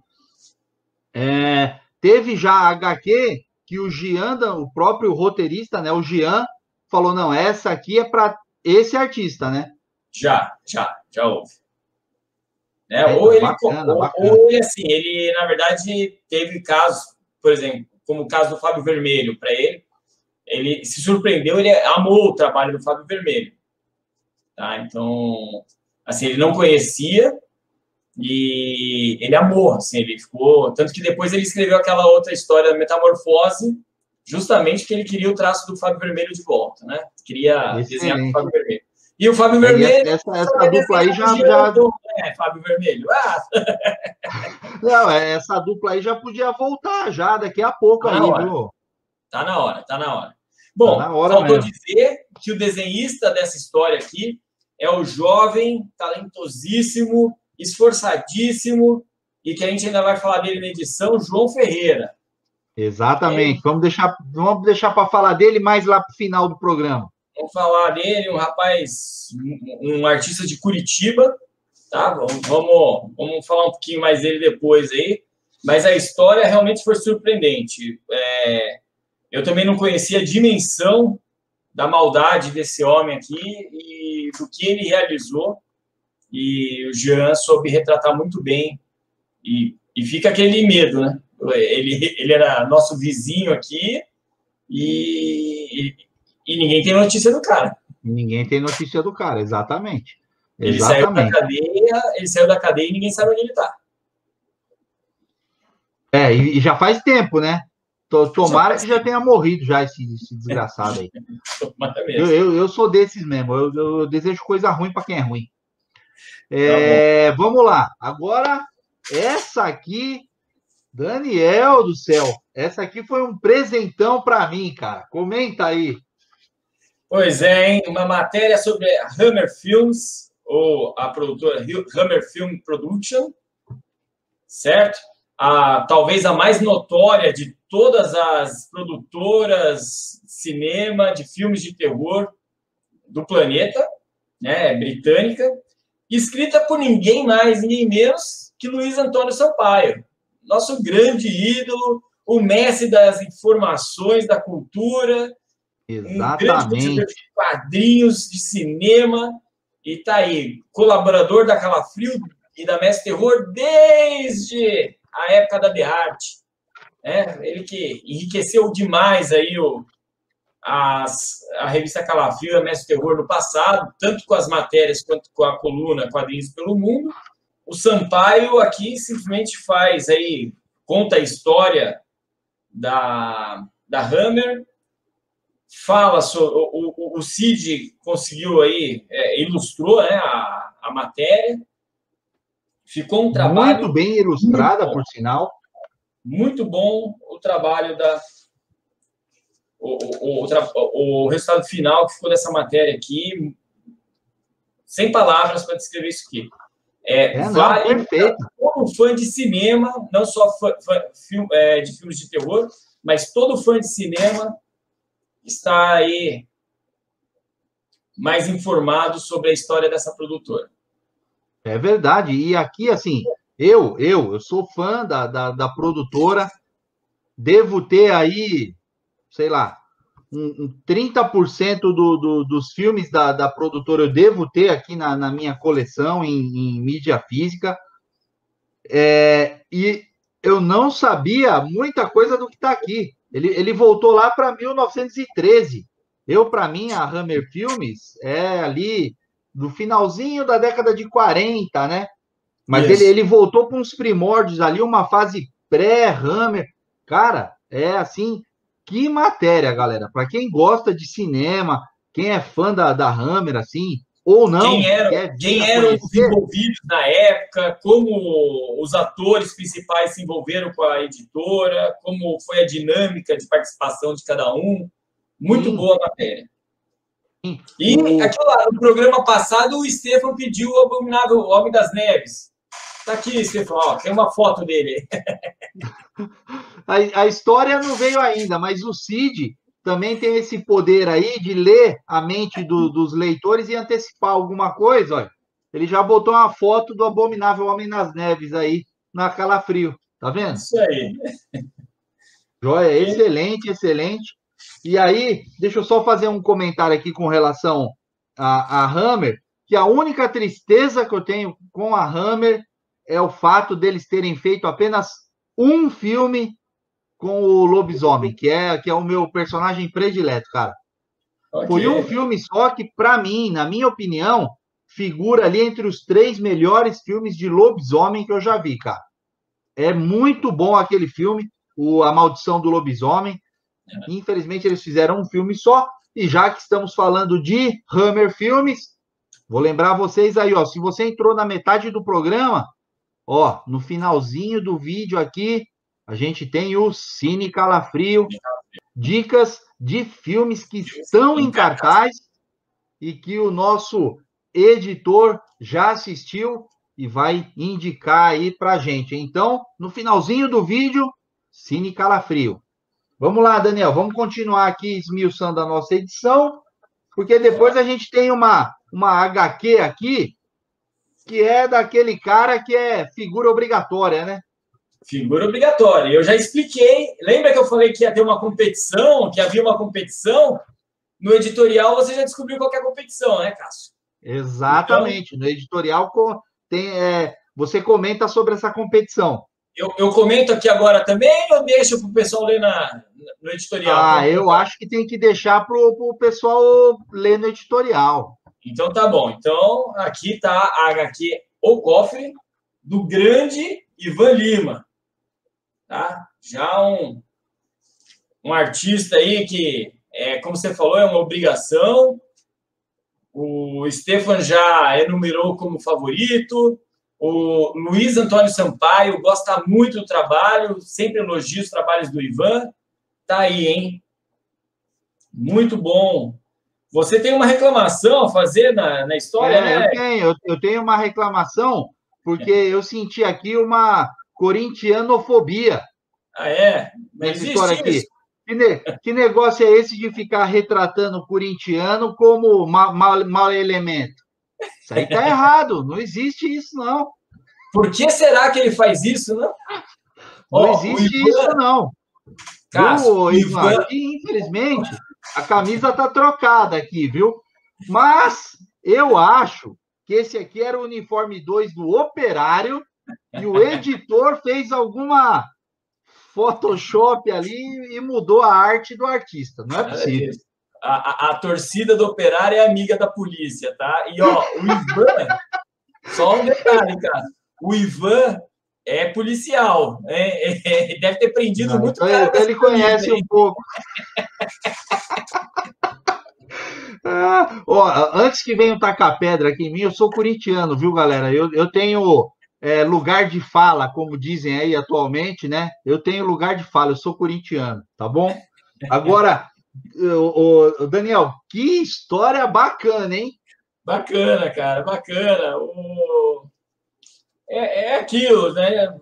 É, teve já a agá quê que o Jean, o próprio roteirista, né? O Jean falou, não, essa aqui é para esse artista, né? Já, já, já houve. Né? É, ou, ele, bacana, ou, bacana. ou ele, assim, ele, na verdade, teve casos, por exemplo, como o caso do Fábio Vermelho, para ele, ele se surpreendeu, ele amou o trabalho do Fábio Vermelho. Tá? Então, assim, ele não conhecia e ele amou, assim, ele ficou... Tanto que depois ele escreveu aquela outra história da Metamorfose, justamente porque ele queria o traço do Fábio Vermelho de volta, né? Queria Excelente. desenhar com o Fábio Vermelho. E o Fábio Aí Vermelho... essa, essa dupla aí já... já... É, Fábio Vermelho. Ah. Não, essa dupla aí já podia voltar já daqui a pouco tá aí, viu? Tá na hora, tá na hora. Bom, tá na hora faltou mesmo. dizer que o desenhista dessa história aqui é o jovem, talentosíssimo, esforçadíssimo, e que a gente ainda vai falar dele na edição, João Ferreira. Exatamente. É. Vamos deixar, vamos deixar para falar dele mais lá para o final do programa. Vamos falar dele, um rapaz, um, um artista de Curitiba, tá? Vamos, vamos, vamos falar um pouquinho mais dele depois aí, mas a história realmente foi surpreendente. É, eu também não conhecia a dimensão da maldade desse homem aqui e do que ele realizou, e o Jean soube retratar muito bem, e, e fica aquele medo, né? Ele, ele era nosso vizinho aqui e, e, e ninguém tem notícia do cara. Ninguém tem notícia do cara, exatamente. Ele exatamente. saiu da cadeia, ele saiu da cadeia e ninguém sabe onde ele está. É, e, e já faz tempo, né? Tomara já que já tenha morrido já esse, esse desgraçado aí. eu, eu, eu sou desses mesmo, eu, eu desejo coisa ruim para quem é ruim. É, tá vamos lá, agora essa aqui, Daniel do céu, essa aqui foi um presentão para mim, cara. Comenta aí. Pois é, hein? Uma matéria sobre a Hammer Films, ou a produtora Hammer Film Production, certo? A, talvez a mais notória de todas as produtoras de cinema, de filmes de terror do planeta, né, britânica, escrita por ninguém mais, ninguém menos que Luiz Antônio Sampaio, nosso grande ídolo, o mestre das informações, da cultura, exatamente. Um grande produtor de quadrinhos, de cinema, e tá aí, colaborador da Calafrio e da Mestre Terror desde a época da The Art. É, ele que enriqueceu demais aí o, as, a revista Calafrio e a Mestre Terror no passado, tanto com as matérias quanto com a coluna Quadrinhos pelo Mundo. O Sampaio aqui simplesmente faz aí, conta a história da, da Hammer, fala sobre o, o, o Cid conseguiu aí, é, ilustrou, né, a, a matéria. Ficou um trabalho muito bem ilustrada, muito por sinal. Muito bom o trabalho da o, o, o, o resultado final que ficou dessa matéria aqui. Sem palavras para descrever isso aqui. É, é vale não, perfeito. Todo fã de cinema, não só fã, fã, film, é, de filmes de terror, mas todo fã de cinema está aí mais informado sobre a história dessa produtora. É verdade. E aqui, assim, eu, eu, eu sou fã da, da, da produtora, devo ter aí, sei lá, um, um trinta por cento do, do, dos filmes da, da produtora eu devo ter aqui na, na minha coleção em, em mídia física. É, e eu não sabia muita coisa do que está aqui. Ele, ele voltou lá para mil novecentos e treze. Eu, para mim, a Hammer Filmes é ali do finalzinho da década de quarenta, né? Mas ele, ele voltou para uns primórdios ali, uma fase pré-Hammer. Cara, é assim, que matéria, galera. Para quem gosta de cinema, quem é fã da, da Hammer, assim, ou não. Quem, era, quem eram os envolvidos na época, como os atores principais se envolveram com a editora, como foi a dinâmica de participação de cada um. Muito Sim. boa a matéria. Sim. E o... aqui lá, no programa passado, o Stefan pediu o Abominável Homem das Neves. Tá aqui, Stefan, ó, tem uma foto dele. a, a história não veio ainda, mas o Cid também tem esse poder aí de ler a mente do, dos leitores e antecipar alguma coisa, olha. Ele já botou uma foto do Abominável Homem das Neves aí na Calafrio, tá vendo? Isso aí. Joia, excelente, excelente. E aí, deixa eu só fazer um comentário aqui com relação à, à Hammer, que a única tristeza que eu tenho com a Hammer é o fato deles terem feito apenas um filme com o lobisomem, que é, que é o meu personagem predileto, cara. Okay. Foi um filme só que, para mim, na minha opinião, figura ali entre os três melhores filmes de lobisomem que eu já vi, cara. É muito bom aquele filme, o A Maldição do Lobisomem. Infelizmente, eles fizeram um filme só. E já que estamos falando de Hammer Filmes, vou lembrar vocês aí, ó. Se você entrou na metade do programa, ó, no finalzinho do vídeo aqui, a gente tem o Cine Calafrio, dicas de filmes que estão em cartaz e que o nosso editor já assistiu e vai indicar aí pra gente. Então, no finalzinho do vídeo, Cine Calafrio. Vamos lá, Daniel, vamos continuar aqui esmiuçando a nossa edição, porque depois a gente tem uma, uma agá quê aqui, que é daquele cara que é figura obrigatória, né? Figura obrigatória. Eu já expliquei. Lembra que eu falei que ia ter uma competição, que havia uma competição? No editorial você já descobriu qual que é a competição, né, Cássio? Exatamente. Então, no editorial tem, é, você comenta sobre essa competição. Eu, eu comento aqui agora também ou deixo para o pessoal ler na, no editorial? Ah, eu acho que tem que deixar para o pessoal ler no editorial. Então tá bom. Então aqui está a agá quê O Cofre, do grande Ivan Lima. Tá? Já um, um artista aí que, é, como você falou, é uma obrigação. O Stefan já enumerou como favorito. O Luiz Antônio Sampaio gosta muito do trabalho, sempre elogia os trabalhos do Ivan. Tá aí, hein? Muito bom. Você tem uma reclamação a fazer na, na história, é, né? Eu tenho, eu, eu tenho uma reclamação, porque é. eu senti aqui uma corintianofobia. Ah, é? Mas nessa história aqui. Que, ne, que negócio é esse de ficar retratando o corintiano como mau ma, ma elemento? Isso aí tá errado, não existe isso, não. Por que será que ele faz isso, não? Não oh, existe Ivan... isso, não. Cássio, viu, Ivan, Ivan... Aqui, infelizmente, a camisa tá trocada aqui, viu? Mas eu acho que esse aqui era o uniforme dois do Operário e o editor fez alguma Photoshop ali e mudou a arte do artista. Não é possível. A, a, a torcida do Operário é amiga da polícia, tá? E, ó, o Ivan... Só um detalhe, cara. O Ivan é policial. É, é, deve ter prendido Não, muito então cara. Ele, ele conhece um pouco. ah, ó, antes que venha tacar pedra aqui em mim, eu sou corintiano, viu, galera? Eu, eu tenho é, lugar de fala, como dizem aí atualmente, né? Eu tenho lugar de fala, eu sou corintiano, tá bom? Agora... O, o Daniel, que história bacana, hein? Bacana, cara, bacana. O... É, é aquilo, né?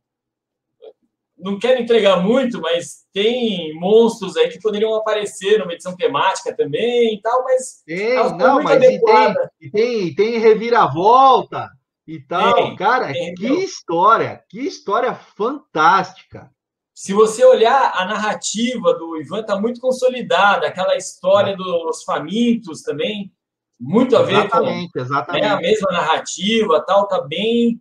Não quero entregar muito, mas tem monstros aí que poderiam aparecer numa edição temática também e tal, mas... Tem, não, mas e tem, e tem, tem reviravolta e tal. Tem, cara, tem, que não. história, que história fantástica. Se você olhar a narrativa do Ivan, está muito consolidada. Aquela história dos famintos também, muito a ver exatamente, com exatamente. Né, a mesma narrativa, tal, está bem,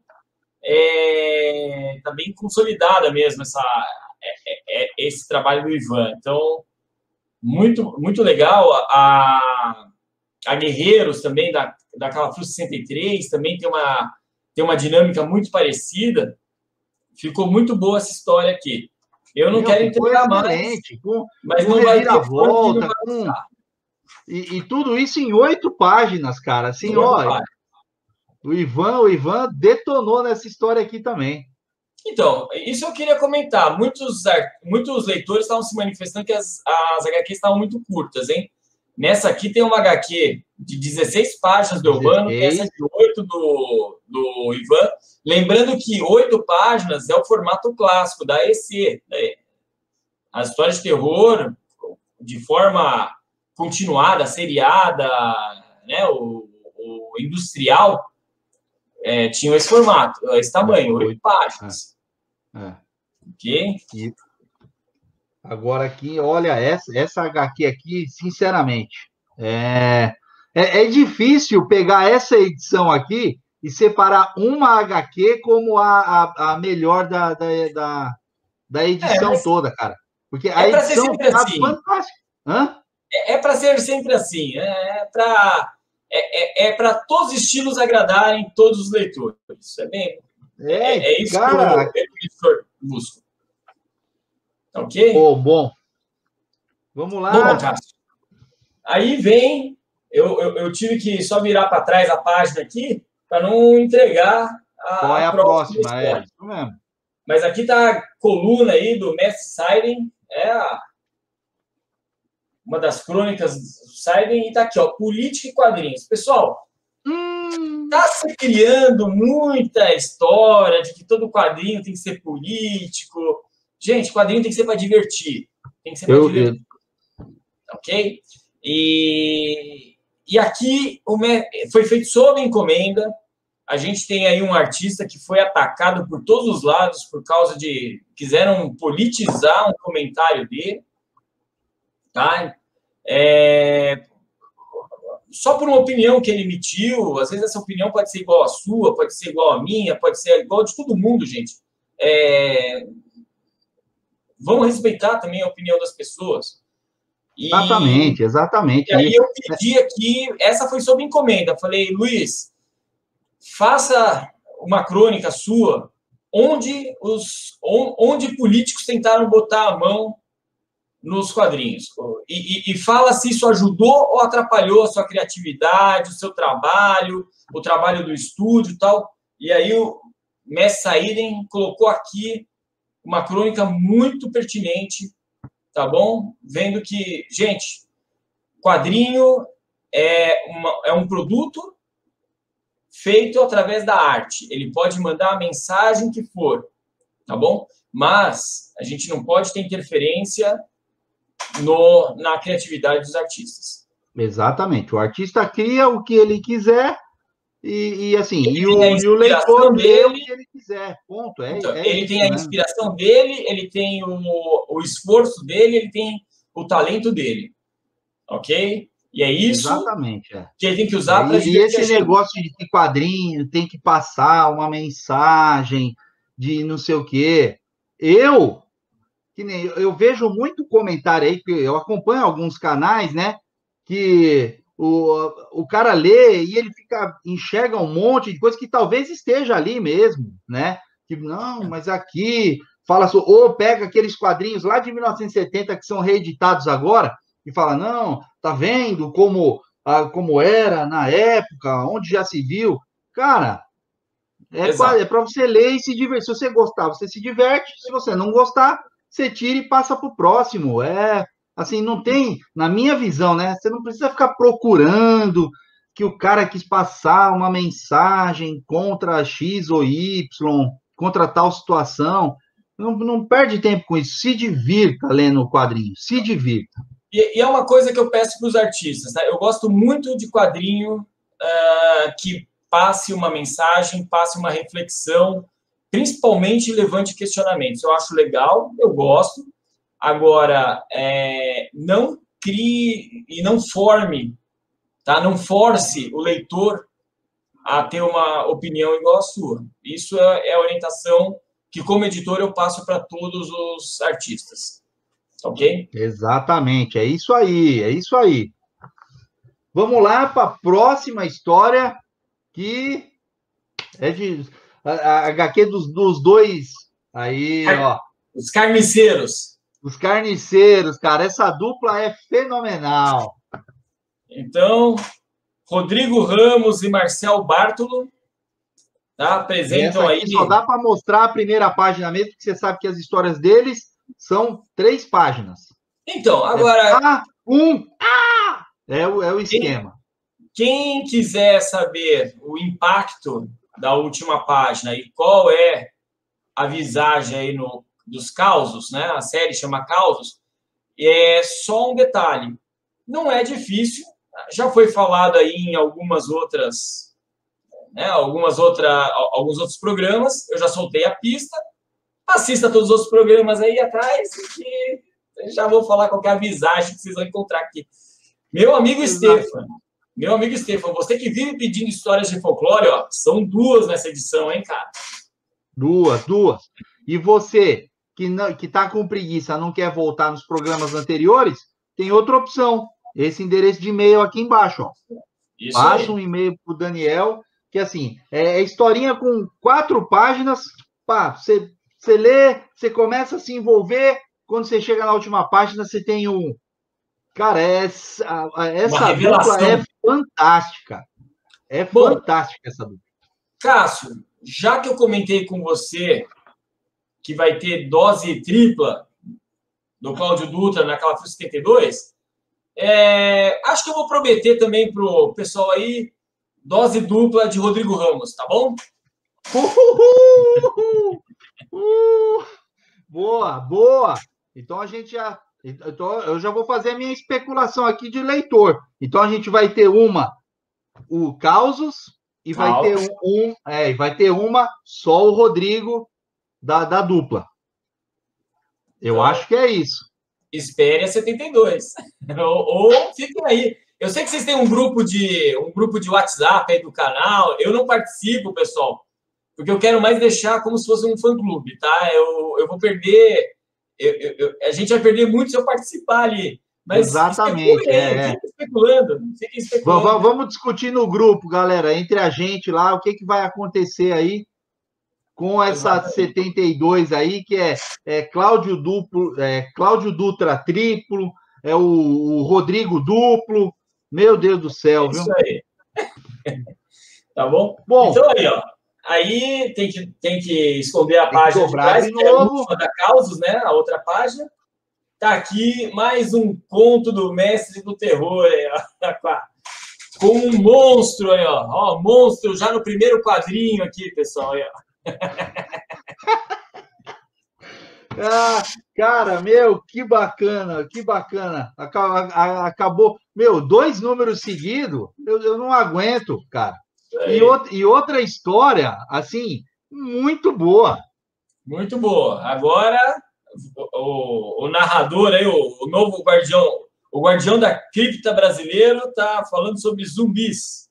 é, tá bem consolidada mesmo essa, é, é, esse trabalho do Ivan. Então, muito, muito legal. A, a Guerreiros também, da, da Calafrio sessenta e três, também tem uma, tem uma dinâmica muito parecida. Ficou muito boa essa história aqui. Eu não Meu, quero entregar mais, com, mas com não vai ter volta, não vai com... e, e tudo isso em oito páginas, cara. Assim, ó, o Ivan, o Ivan detonou nessa história aqui também. Então, isso eu queria comentar. Muitos, muitos leitores estavam se manifestando que as, as agá quês estavam muito curtas, hein? Nessa aqui tem uma agá quê de dezesseis páginas do Urbano, tem essa de oito do, do Ivan. Lembrando que oito páginas é o formato clássico da A E C. Né? As histórias de terror, de forma continuada, seriada, né? o, o industrial, é, tinham esse formato, esse tamanho, oito páginas. É. É. Ok? E agora aqui, olha, essa, essa agá quê aqui, sinceramente, é, é, é difícil pegar essa edição aqui e separar uma agá quê como a, a, a melhor da, da, da, da edição é, toda, cara. Porque a é edição tá assim. fantástica. Hã? É, é para ser sempre assim. É para é, é, é para todos os estilos agradarem todos os leitores. É bem... É, é isso cara... que eu, eu busco. Ok? Oh, bom. Vamos lá. Bom, Cássio. Aí vem, eu, eu, eu tive que só virar para trás a página aqui para não entregar a, Qual é a, a próxima? próxima É isso mesmo. Mas aqui está a coluna aí do Mestre Siren, é a, uma das crônicas do Siren, e está aqui, ó, política e quadrinhos. Pessoal, está se criando muita história de que todo quadrinho tem que ser político. Gente, quadrinho tem que ser para divertir. Tem que ser para divertir. Eu... Ok? E, e aqui foi feito sob encomenda. A gente tem aí um artista que foi atacado por todos os lados por causa de... Quiseram politizar um comentário dele. Tá? É, só por uma opinião que ele emitiu. Às vezes essa opinião pode ser igual à sua, pode ser igual à minha, pode ser igual de todo mundo, gente. É, vamos respeitar também a opinião das pessoas. E, exatamente, exatamente. E aí eu pedi aqui... Essa foi sob encomenda. Falei, Luiz... Faça uma crônica sua onde os onde políticos tentaram botar a mão nos quadrinhos. E, e, e fala se isso ajudou ou atrapalhou a sua criatividade, o seu trabalho, o trabalho do estúdio e tal. E aí o Mestre Siren colocou aqui uma crônica muito pertinente, tá bom? Vendo que, gente, quadrinho é, uma, é um produto feito através da arte. Ele pode mandar a mensagem que for, tá bom? Mas a gente não pode ter interferência no, na criatividade dos artistas. Exatamente. O artista cria o que ele quiser e, e assim, ele e o, e o leitor lê o que ele quiser. Ponto. É, então, é ele isso, tem a né? inspiração dele, ele tem o, o esforço dele, ele tem o talento dele. Ok? E é isso Exatamente, é. que ele tem que usar é, para E esse negócio de que quadrinho tem que passar uma mensagem de não sei o quê. Eu, que nem, eu vejo muito comentário aí, que eu acompanho alguns canais, né? Que o, o cara lê e ele fica, enxerga um monte de coisa que talvez esteja ali mesmo, né? Tipo, não, mas aqui fala sobre, ou pega aqueles quadrinhos lá de mil novecentos e setenta que são reeditados agora e fala, não, tá vendo como, ah, como era na época, onde já se viu. Cara, é para você ler e se divertir. Se você gostar, você se diverte. Se você não gostar, você tira e passa para o próximo. É, assim, não tem, na minha visão, né? Você não precisa ficar procurando que o cara quis passar uma mensagem contra X ou Y, contra tal situação. Não, não perde tempo com isso. Se divirta lendo o quadrinho. Se divirta. E, e é uma coisa que eu peço para os artistas, tá? Eu gosto muito de quadrinho uh, que passe uma mensagem, passe uma reflexão, principalmente levante questionamentos. Eu acho legal, eu gosto. Agora, é, não crie e não forme, tá? Não force o leitor a ter uma opinião igual à sua. Isso é, é a orientação que, como editor, eu passo para todos os artistas. Ok? Exatamente, é isso aí, é isso aí. Vamos lá para a próxima história, que é de a, a agá quê dos, dos dois. Aí, ó. Os carniceiros. Os carniceiros, cara, essa dupla é fenomenal. Então, Rodrigo Ramos e Marcel Bartolo, tá? Apresentam aí. Só dá para mostrar a primeira página mesmo, porque você sabe que as histórias deles são três páginas. Então, agora. É A, um, A! É o, é o esquema. Quem, quem quiser saber o impacto da última página e qual é a visagem aí no, dos causos, né? A série chama Causos. É só um detalhe. Não é difícil. Já foi falado aí em algumas outras, né? Algumas outra, alguns outros programas. Eu já soltei a pista. Assista todos os outros programas aí atrás, que eu já vou falar qual que é a visagem que vocês vão encontrar aqui. Meu amigo Stefan, meu amigo Stefan, você que vive pedindo histórias de folclore, ó, são duas nessa edição, hein, cara? Duas, duas. E você que não, que tá com preguiça, não quer voltar nos programas anteriores, tem outra opção. Esse endereço de e-mail aqui embaixo, ó. Isso Passa aí. um e-mail pro Daniel, que assim, é historinha com quatro páginas, pá, você Você lê, você começa a se envolver, quando você chega na última página, você tem um, Cara, essa, essa Uma revelação. dupla é fantástica. É Bom, fantástica essa dupla. Cássio, já que eu comentei com você que vai ter dose tripla do Cláudio Dutra na Calafrio setenta e dois, é, acho que eu vou prometer também para o pessoal aí dose dupla de Rodrigo Ramos, tá bom? Uhul! Uh! Boa, boa. Então a gente já, então eu já vou fazer a minha especulação aqui de leitor. Então a gente vai ter uma o Causos e vai Calma. ter um, um é, vai ter uma só o Rodrigo da, da dupla. Eu Então, acho que é isso. Espere a setenta e dois. ou, ou fiquem aí. Eu sei que vocês têm um grupo de um grupo de WhatsApp aí do canal. Eu não participo, pessoal, porque eu quero mais deixar como se fosse um fã-clube, tá? Eu, eu vou perder... Eu, eu, eu, a gente vai perder muito se eu participar ali. Mas exatamente. Aí, é, fiquem especulando. Fiquem especulando. Vamos discutir no grupo, galera, entre a gente lá, o que, que vai acontecer aí com essa exatamente. setenta e dois aí, que é, é Cláudio duplo, é Cláudio Dutra triplo, é o, o Rodrigo duplo. Meu Deus do céu, é viu? Isso aí. Tá bom? Bom, então aí, ó. Aí tem que, tem que esconder a página de trás, de que é a última da Causos, né? A outra página. Tá aqui mais um conto do mestre do terror, aí, ó. Com um monstro aí, ó. Ó, monstro já no primeiro quadrinho aqui, pessoal. Aí, ó. Ah, cara, meu, que bacana, que bacana. Acabou, meu, dois números seguidos, eu, eu não aguento, cara. E, outra, e outra história, assim, muito boa. Muito boa. Agora, o, o narrador aí, o, o novo guardião, o guardião da cripta brasileiro, tá falando sobre zumbis.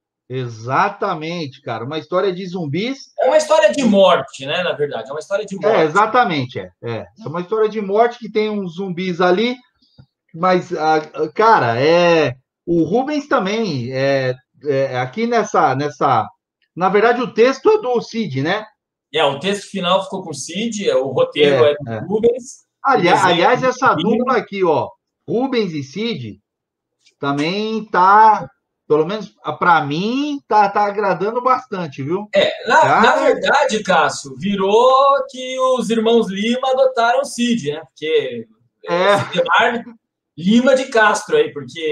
Exatamente, cara. Uma história de zumbis. É uma história de morte, né? Na verdade, é uma história de morte. É, exatamente, é. É, é uma história de morte que tem uns zumbis ali, mas, cara, é o Rubens também, é, é, aqui nessa, nessa... Na verdade, o texto é do Cid, né? É, o texto final ficou com o Cid, o roteiro é, é do é. Rubens. Aliás, aliás essa dupla aqui, ó, Rubens e Cid, também tá... Pelo menos para mim, tá, tá agradando bastante, viu? É, na, na verdade, Cássio, virou que os irmãos Lima adotaram o Cid, né? Porque é. Cidemar Lima de Castro aí, porque.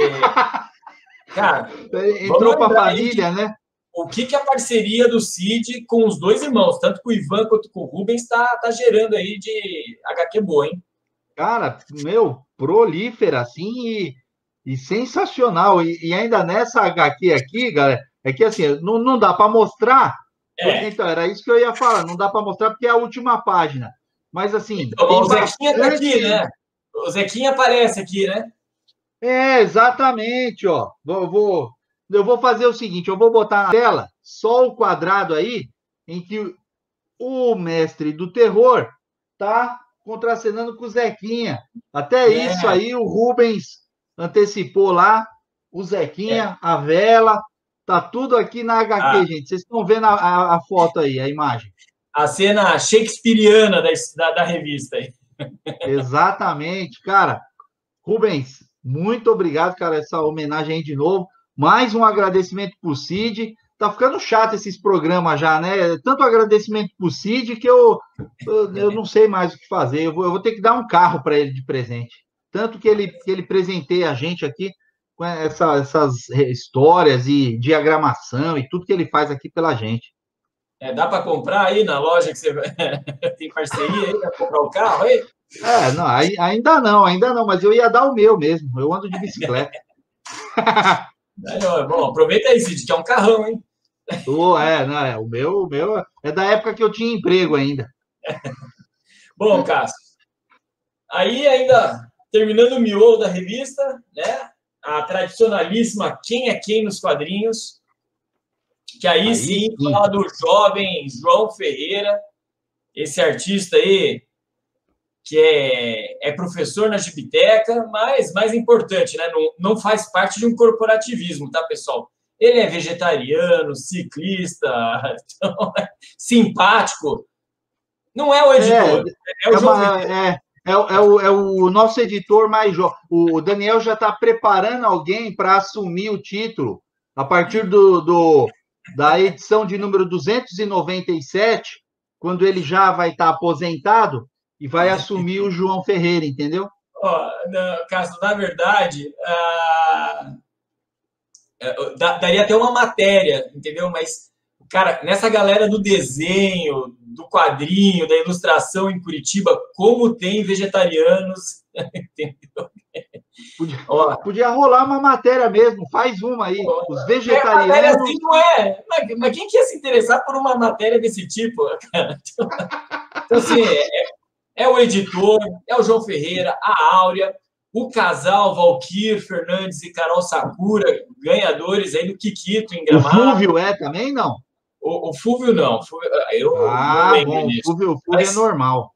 Cara. Entrou para a família, né? O que, que a parceria do Cid com os dois irmãos, tanto com o Ivan quanto com o Rubens, tá, tá gerando aí de agá quê boa, hein? Cara, meu, prolífera, assim, e. E sensacional. E, e ainda nessa agá quê aqui, galera, é que assim, não, não dá para mostrar. É. Então, era isso que eu ia falar. Não dá para mostrar porque é a última página. Mas assim. Então, o Zequinha bastante... tá aqui, né? O Zequinha aparece aqui, né? É, exatamente, ó. Vou, vou, eu vou fazer o seguinte: eu vou botar na tela só o quadrado aí em que o mestre do terror tá contracenando com o Zequinha. Até é. isso aí, o Rubens antecipou lá, o Zequinha, é. a vela, tá tudo aqui na agá quê, ah. gente. Vocês estão vendo a, a, a foto aí, a imagem. A cena shakespeariana da, da, da revista aí. Exatamente, cara. Rubens, muito obrigado, cara, essa homenagem aí de novo. Mais um agradecimento pro Cid. Tá ficando chato esses programas já, né? Tanto agradecimento pro Cid que eu, eu, eu não sei mais o que fazer. Eu vou, eu vou ter que dar um carro para ele de presente. Tanto que ele, que ele presenteia a gente aqui com essa, essas histórias e diagramação e tudo que ele faz aqui pela gente. É, dá para comprar aí na loja que você tem parceria aí para comprar o carro aí? É, não, ainda não, ainda não, mas eu ia dar o meu mesmo. Eu ando de bicicleta. É, bom, aproveita aí, Cid, que é um carrão, hein? Oh, é, não, é, o meu, o meu é da época que eu tinha emprego ainda. Bom, Cássio, aí ainda... Terminando o miolo da revista, né? A tradicionalíssima Quem é Quem nos quadrinhos, que aí, aí sim, sim fala do jovem João Ferreira, esse artista aí que é, é professor na Gibiteca, mas mais importante, né? Não, não faz parte de um corporativismo, tá, pessoal? Ele é vegetariano, ciclista, então, simpático. Não é o editor, é, é, é o João Ferreira. É. é, é, o, é o nosso editor mais jovem. O Daniel já está preparando alguém para assumir o título a partir do, do, da edição de número duzentos e noventa e sete, quando ele já vai estar tá aposentado e vai assumir o João Ferreira, entendeu? Ó, oh, Castro, na verdade, ah, daria até uma matéria, entendeu? Mas, cara, nessa galera do desenho, do quadrinho, da ilustração em Curitiba, como tem vegetarianos, entendeu? Podia, podia rolar uma matéria mesmo, faz uma aí. Os vegetarianos. É, assim não é. Mas, mas quem quer se interessar por uma matéria desse tipo, cara? Então, assim, é, é o editor, é o João Ferreira, a Áurea, o casal Valquir Fernandes e Carol Sakura, ganhadores aí do Kikito em Gramado. O Fúvio é também, não? O, o Fúvio não. Eu ah, não lembro bom, disso. O Fúvio, o Fúvio mas, é normal.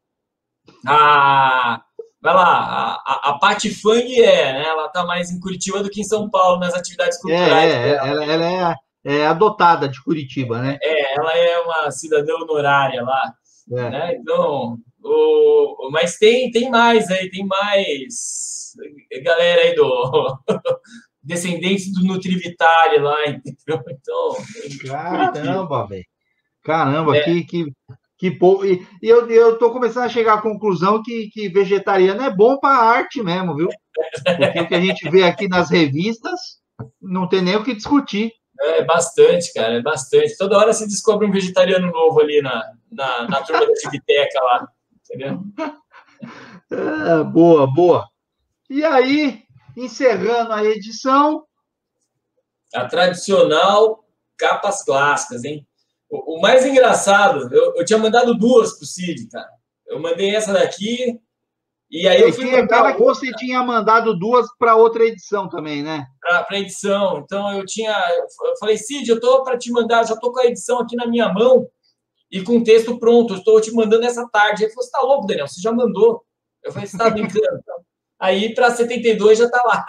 A, vai lá, a, a, a Pati Fang é, né? Ela está mais em Curitiba do que em São Paulo nas atividades culturais. É, é ela, ela é, é adotada de Curitiba, né? É, ela é uma cidadã honorária lá. É. Né? Então, o, mas tem, tem mais aí, tem mais galera aí do descendentes do Nutrivitale lá, entendeu? Então, caramba, velho. Caramba, é. que, que, que povo. E, e eu, eu tô começando a chegar à conclusão que, que vegetariano é bom para a arte mesmo, viu? Porque o que a gente vê aqui nas revistas não tem nem o que discutir. É bastante, cara, é bastante. Toda hora se descobre um vegetariano novo ali na, na, na turma da Tiviteca lá, entendeu? É, boa, boa. E aí, encerrando a edição... A tradicional capas clássicas, hein? O, o mais engraçado, eu, eu tinha mandado duas pro Cid, cara. Eu mandei essa daqui... E aí eu fui mandar aquela que você tinha mandado duas para outra edição também, né? Para a edição. Então eu tinha, eu falei, Cid, eu tô para te mandar, já tô com a edição aqui na minha mão e com o texto pronto. Estou te mandando essa tarde. Ele falou, você tá louco, Daniel? Você já mandou? Eu falei, você tá brincando? Aí para setenta e dois já tá lá.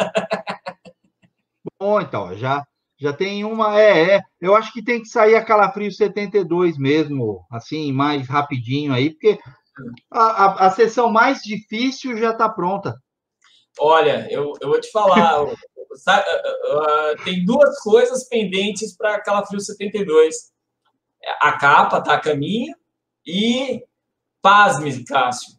Bom, então já já tem uma, é, é. Eu acho que tem que sair a Calafrio setenta e dois mesmo, assim, mais rapidinho aí, porque A, a, a sessão mais difícil já está pronta. Olha, eu, eu vou te falar, sabe, uh, uh, tem duas coisas pendentes para Calafrio setenta e dois. A capa está a caminho e, pasme, Cássio,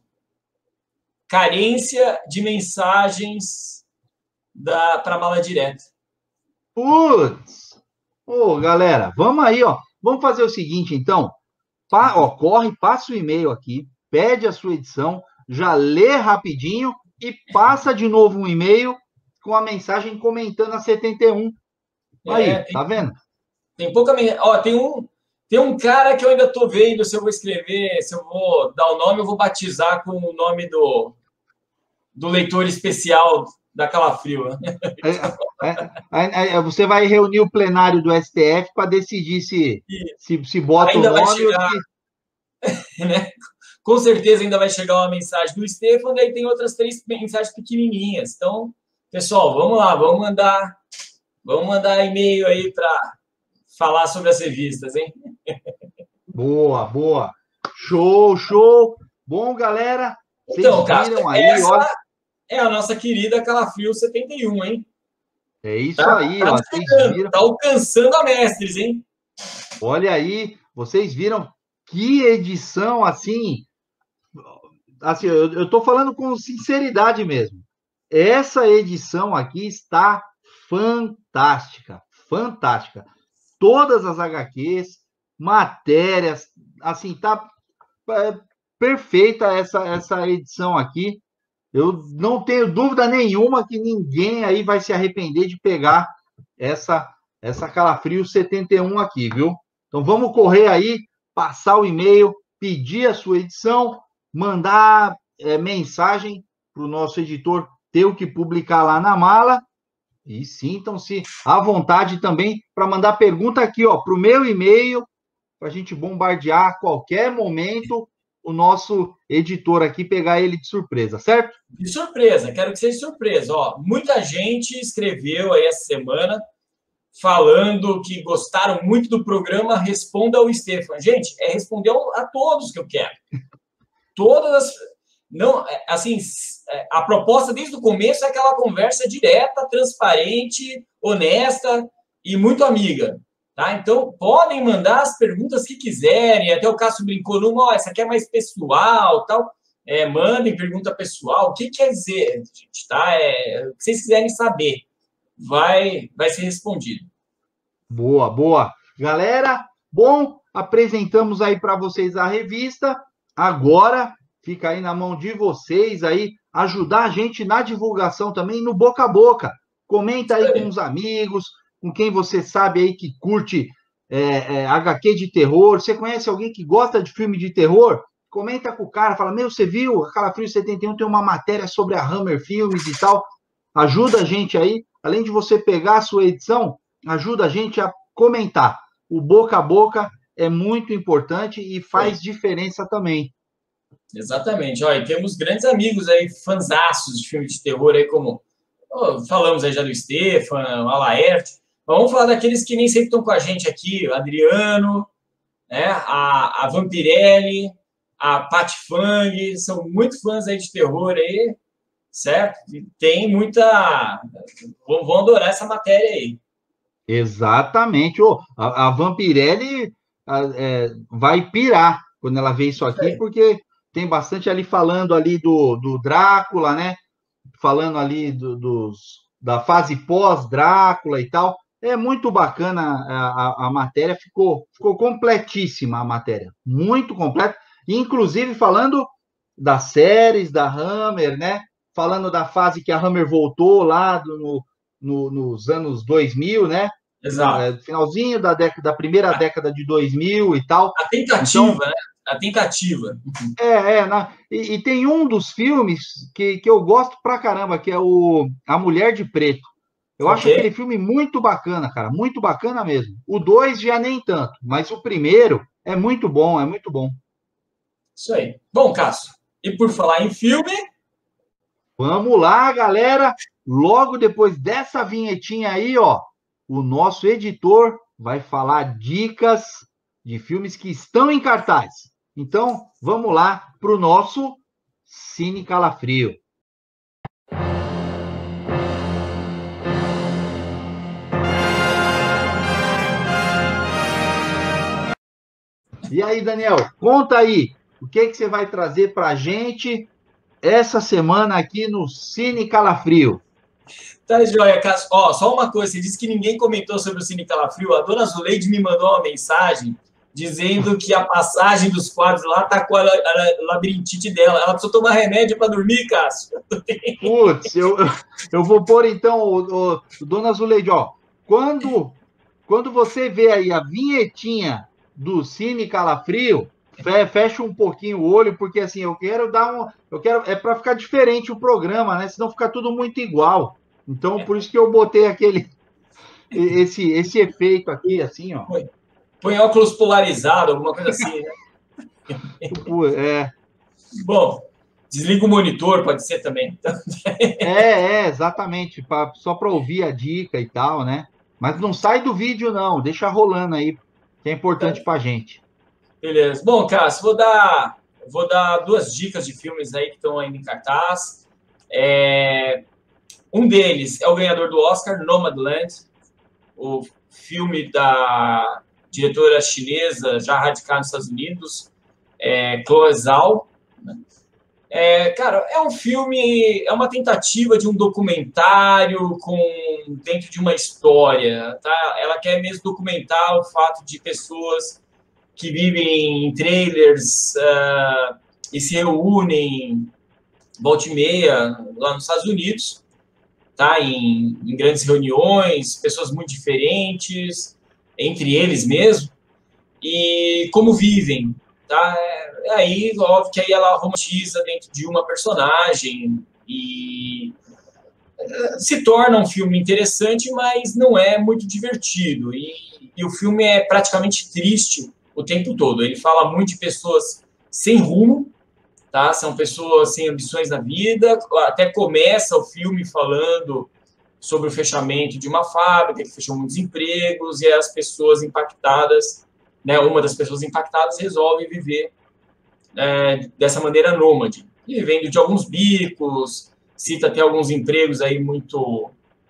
carência de mensagens para mala direta. Putz! Ô, galera, vamos aí, ó. Vamos fazer o seguinte, então. Pa, ó, corre, passa o e-mail aqui, pede a sua edição, já lê rapidinho e passa de novo um e-mail com a mensagem comentando a setenta e um. Aí, é, tem, tá vendo? Tem pouca... Ó, tem um, tem um cara que eu ainda tô vendo se eu vou escrever, se eu vou dar o nome, eu vou batizar com o nome do, do leitor especial da Calafrio. É, é, é, você vai reunir o plenário do S T F para decidir se, se, se bota ainda o nome vai chegar, ou se... né? Com certeza ainda vai chegar uma mensagem do Stefan, daí tem outras três mensagens pequenininhas. Então, pessoal, vamos lá, vamos mandar, vamos mandar e-mail aí para falar sobre as revistas, hein? Boa, boa. Show, show. Bom, galera, vocês então, cara, viram aí, essa olha... é a nossa querida Calafrio setenta e um, hein? É isso tá, aí, tá ó. Vocês viram? Tá alcançando a mestres, hein? Olha aí, vocês viram que edição, assim... Assim, eu, eu tô falando com sinceridade mesmo. Essa edição aqui está fantástica, fantástica. Todas as agá quês, matérias, assim, tá é, perfeita essa, essa edição aqui. Eu não tenho dúvida nenhuma que ninguém aí vai se arrepender de pegar essa, essa Calafrio setenta e um aqui, viu? Então vamos correr aí, passar o e-mail, pedir a sua edição, mandar é, mensagem para o nosso editor ter o que publicar lá na mala e sintam-se à vontade também para mandar pergunta aqui, ó, para o meu e-mail, para a gente bombardear a qualquer momento o nosso editor aqui, pegar ele de surpresa, certo? De surpresa, quero que seja surpresa. Ó, muita gente escreveu aí essa semana falando que gostaram muito do programa Responda ao Stefan. Gente, é responder a todos que eu quero. Todas as... não, assim, a proposta desde o começo é aquela conversa direta, transparente, honesta e muito amiga, tá? Então, podem mandar as perguntas que quiserem, até o Cássio brincou numa, oh, essa aqui é mais pessoal, tal, é, mandem pergunta pessoal, o que quer dizer, gente, tá? É, o que vocês quiserem saber, vai, vai ser respondido. Boa, boa. Galera, bom, apresentamos aí para vocês a revista, agora fica aí na mão de vocês aí, ajudar a gente na divulgação também, no boca a boca. Comenta aí com os amigos, com quem você sabe aí que curte é, é, agá quê de terror. Você conhece alguém que gosta de filme de terror? Comenta com o cara, fala, meu, você viu? A Calafrio setenta e um tem uma matéria sobre a Hammer Filmes e tal. Ajuda a gente aí, além de você pegar a sua edição, ajuda a gente a comentar. O boca a boca é muito importante e faz Sim. diferença também. Exatamente. Olha, temos grandes amigos aí, fanzaços de filme de terror aí, como oh, falamos aí já do Stefan, o Alaerte. Vamos falar daqueles que nem sempre estão com a gente aqui, o Adriano, né, a, a Vampirelli, a Pati Fang, são muito fãs aí de terror aí, certo? E tem muita... Vão, vão adorar essa matéria aí. Exatamente. Oh, a, a Vampirelli a, é, vai pirar quando ela vê isso aqui, é. porque tem bastante ali falando ali do, do Drácula, né? Falando ali do, dos, da fase pós-Drácula e tal. É muito bacana a, a, a matéria, ficou, ficou completíssima a matéria. Muito completa. Inclusive falando das séries da Hammer, né? Falando da fase que a Hammer voltou lá do, no, no, nos anos dois mil, né? Exato. Finalzinho da, década, da primeira a... década de dois mil e tal. A tentativa, então, né? A tentativa. É, é. Na, e, e tem um dos filmes que, que eu gosto pra caramba, que é o A Mulher de Preto. Eu okay. acho aquele filme muito bacana, cara. Muito bacana mesmo. O dois já nem tanto, mas o primeiro é muito bom, é muito bom. Isso aí. Bom, Cássio, e por falar em filme... Vamos lá, galera. Logo depois dessa vinhetinha aí, ó, o nosso editor vai falar dicas de filmes que estão em cartaz. Então, vamos lá para o nosso Cine Calafrio. E aí, Daniel, conta aí, o que, que você vai trazer para a gente essa semana aqui no Cine Calafrio? Tá, joia, Cássio. Ó, só uma coisa, você disse que ninguém comentou sobre o Cine Calafrio. A dona Zuleide me mandou uma mensagem dizendo que a passagem dos quadros lá tá com a, a labirintite dela. Ela precisou tomar remédio para dormir, Cássio. Putz, eu, eu vou pôr então, o, o, dona Zuleide, ó, quando, quando você vê aí a vinhetinha do Cine Calafrio, fecha um pouquinho o olho, porque assim, eu quero dar um, eu quero, é para ficar diferente o programa, né? Senão fica tudo muito igual. Então, por isso que eu botei aquele, esse, esse efeito aqui, assim, ó. Põe, põe óculos polarizado, alguma coisa assim, né? É. Bom, desliga o monitor, pode ser também. É, é, exatamente, pra, só para ouvir a dica e tal, né? Mas não sai do vídeo, não, deixa rolando aí, que é importante pra gente. Beleza. Bom, Cássio, vou dar, vou dar duas dicas de filmes aí que estão ainda em cartaz. É... Um deles é o ganhador do Oscar, Nomadland, o filme da diretora chinesa já radicada nos Estados Unidos, é, Chloe Zhao. É, cara, é um filme, é uma tentativa de um documentário com, dentro de uma história. Tá? Ela quer mesmo documentar o fato de pessoas que vivem em trailers uh, e se reúnem volta e meia lá nos Estados Unidos, tá? em, em grandes reuniões, pessoas muito diferentes, entre eles mesmo, e como vivem. Tá? É, aí, óbvio que aí ela romantiza dentro de uma personagem e uh, se torna um filme interessante, mas não é muito divertido. E, e o filme é praticamente triste o tempo todo. Ele fala muito de pessoas sem rumo, tá? São pessoas sem ambições na vida. Até começa o filme falando sobre o fechamento de uma fábrica, que fechou muitos empregos, e as pessoas impactadas, né? Uma das pessoas impactadas resolve viver é, dessa maneira nômade. e vivendo de alguns bicos, cita até alguns empregos aí muito,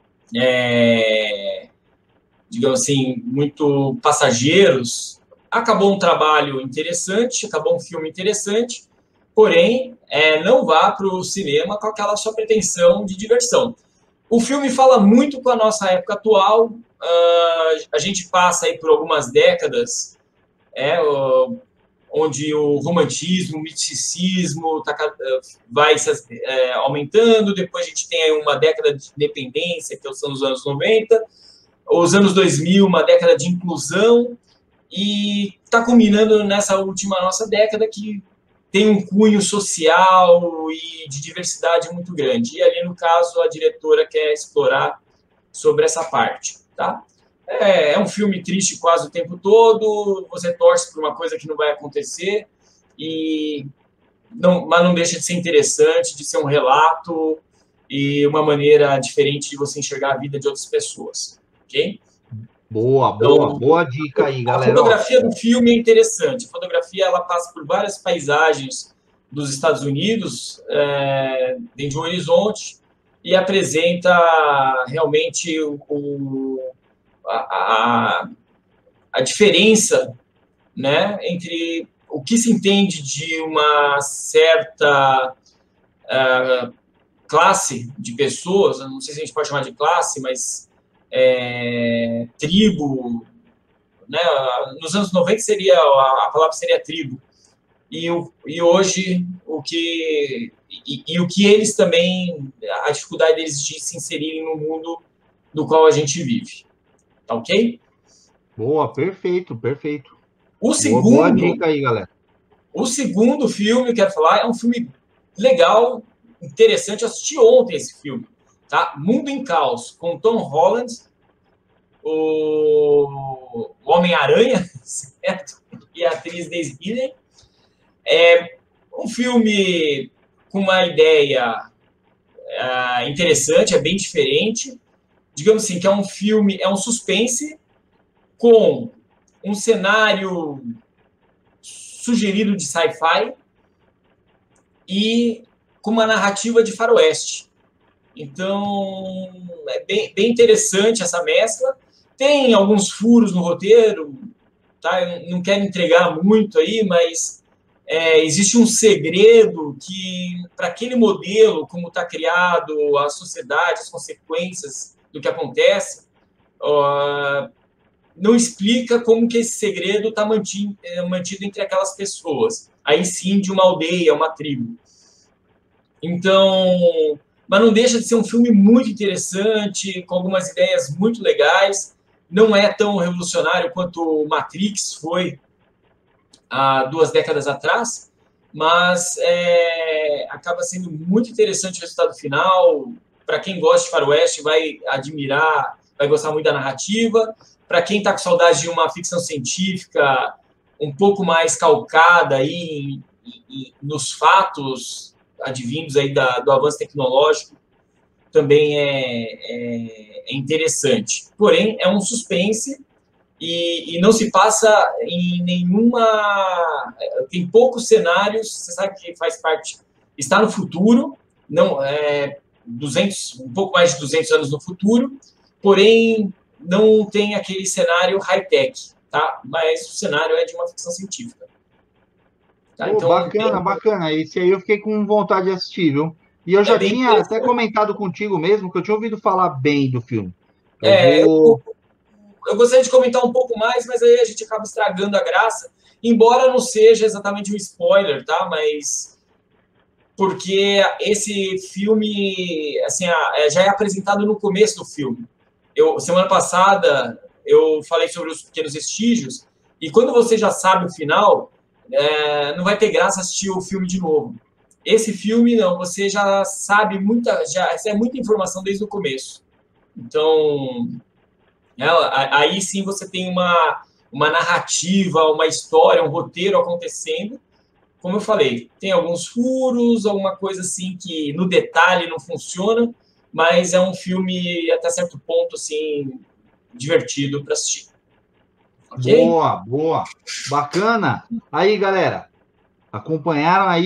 é, digamos assim, muito passageiros. Acabou um trabalho interessante, acabou um filme interessante, porém, é, não vá para o cinema com aquela sua pretensão de diversão. O filme fala muito com a nossa época atual, uh, a gente passa aí por algumas décadas, é, uh, onde o romantismo, o misticismo tá, vai é, aumentando, depois a gente tem aí uma década de independência, que são os anos noventa, os anos dois mil, uma década de inclusão, e está culminando nessa última nossa década que tem um cunho social e de diversidade muito grande. E ali, no caso, a diretora quer explorar sobre essa parte, tá? É, é um filme triste quase o tempo todo, você torce por uma coisa que não vai acontecer, e não, mas não deixa de ser interessante, de ser um relato e uma maneira diferente de você enxergar a vida de outras pessoas, ok? Boa, boa, então, boa dica aí, galera. A fotografia do filme é interessante. A fotografia, ela passa por várias paisagens dos Estados Unidos, é, dentro de um horizonte, e apresenta realmente o, o, a, a, a diferença, né, entre o que se entende de uma certa uh, classe de pessoas, não sei se a gente pode chamar de classe, mas é, tribo, né? Nos anos noventa seria, a palavra seria tribo, e, o, e hoje o que e, e o que eles também, a dificuldade deles de se inserirem no mundo do qual a gente vive, tá ok? Boa, perfeito, perfeito. O boa, segundo, boa dica aí, galera. O segundo filme que eu quero falar é um filme legal, interessante. Eu assisti ontem esse filme, tá? Mundo em Caos, com Tom Holland, o Homem-Aranha, certo? E a atriz Daisy Ridley. É um filme com uma ideia uh, interessante, é bem diferente. Digamos assim, que é um filme, é um suspense com um cenário sugerido de sci-fi e com uma narrativa de faroeste. Então, é bem, bem interessante essa mescla. Tem alguns furos no roteiro, tá? Eu não quero entregar muito aí, mas é, existe um segredo que, para aquele modelo, como está criado, a sociedade, as consequências do que acontece, uh, não explica como que esse segredo está mantido, mantido entre aquelas pessoas. Aí sim, de uma aldeia, uma tribo. Então, mas não deixa de ser um filme muito interessante, com algumas ideias muito legais. Não é tão revolucionário quanto Matrix foi há duas décadas atrás, mas é, acaba sendo muito interessante o resultado final. Para quem gosta de faroeste, vai admirar, vai gostar muito da narrativa. Para quem está com saudade de uma ficção científica um pouco mais calcada aí em, em, nos fatos advindos aí da, do avanço tecnológico, também é, é, é interessante. Porém, é um suspense e, e não se passa em nenhuma... Tem poucos cenários, você sabe que faz parte... Está no futuro, não, é, duzentos, um pouco mais de duzentos anos no futuro, porém não tem aquele cenário high-tech, tá? Mas o cenário é de uma ficção científica. Tá? Pô, então, bacana, tem... bacana. Esse aí eu fiquei com vontade de assistir, viu? E eu já é tinha até comentado contigo mesmo que eu tinha ouvido falar bem do filme. Eu, é, vou... eu, eu gostaria de comentar um pouco mais, mas aí a gente acaba estragando a graça, embora não seja exatamente um spoiler, tá? Mas porque esse filme, assim, já é apresentado no começo do filme. Eu, semana passada, eu falei sobre os pequenos vestígios, e quando você já sabe o final, é, não vai ter graça assistir o filme de novo. Esse filme, não, você já sabe muita, já é muita informação desde o começo. Então, é, aí sim você tem uma, uma narrativa, uma história, um roteiro acontecendo. Como eu falei, tem alguns furos, alguma coisa assim que no detalhe não funciona, mas é um filme, até certo ponto, assim, divertido para assistir. Okay? Boa, boa. Bacana. Aí, galera, acompanharam aí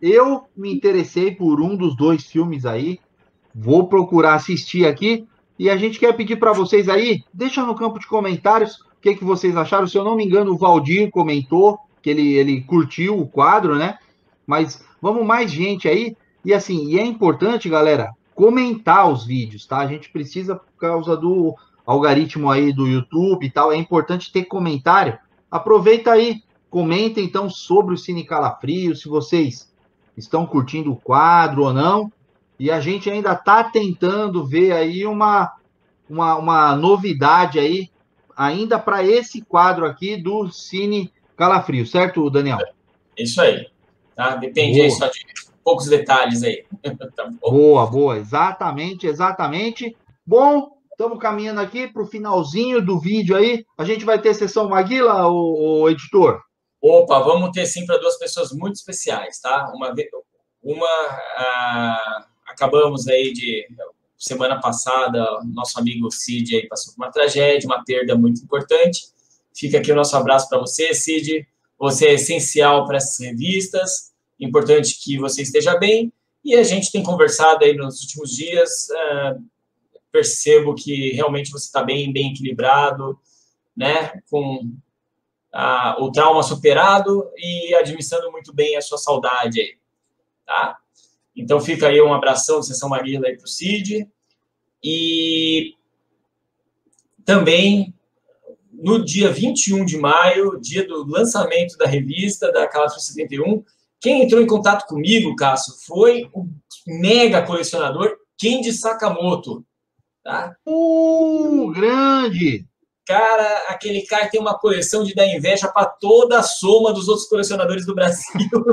eu me interessei por um dos dois filmes aí, vou procurar assistir aqui, e a gente quer pedir para vocês aí, deixa no campo de comentários o que, que vocês acharam. Se eu não me engano, o Valdir comentou que ele, ele curtiu o quadro, né? Mas vamos mais gente aí. E assim, e é importante, galera, comentar os vídeos, tá? A gente precisa, por causa do algoritmo aí do YouTube e tal, é importante ter comentário. Aproveita aí, comenta então sobre o Cine Calafrio, se vocês estão curtindo o quadro ou não. E a gente ainda está tentando ver aí uma, uma, uma novidade aí, ainda para esse quadro aqui do Cine Calafrio, certo, Daniel? Isso aí. Tá? Depende aí só de poucos detalhes aí. Tá bom? Boa, boa, exatamente, exatamente. Bom, estamos caminhando aqui para o finalzinho do vídeo aí. A gente vai ter sessão Maguila, o, o editor? Opa, vamos ter sim para duas pessoas muito especiais, tá? Uma, uma ah, acabamos aí de... Semana passada, nosso amigo Cid aí passou por uma tragédia, uma perda muito importante. Fica aqui o nosso abraço para você, Cid. Você é essencial para essas revistas. Importante que você esteja bem. E a gente tem conversado aí nos últimos dias. Uh, percebo que realmente você está bem, bem equilibrado, né? Com uh, o trauma superado e administrando muito bem a sua saudade aí, tá? Então, fica aí um abração de Sessão Maguila aí para o Cid. E também, no dia vinte e um de maio, dia do lançamento da revista, da Calafrio setenta e um, quem entrou em contato comigo, Cássio, foi o mega colecionador Kenji Sakamoto. Tá? Uh, grande! Cara, aquele cara tem uma coleção de dar inveja para toda a soma dos outros colecionadores do Brasil.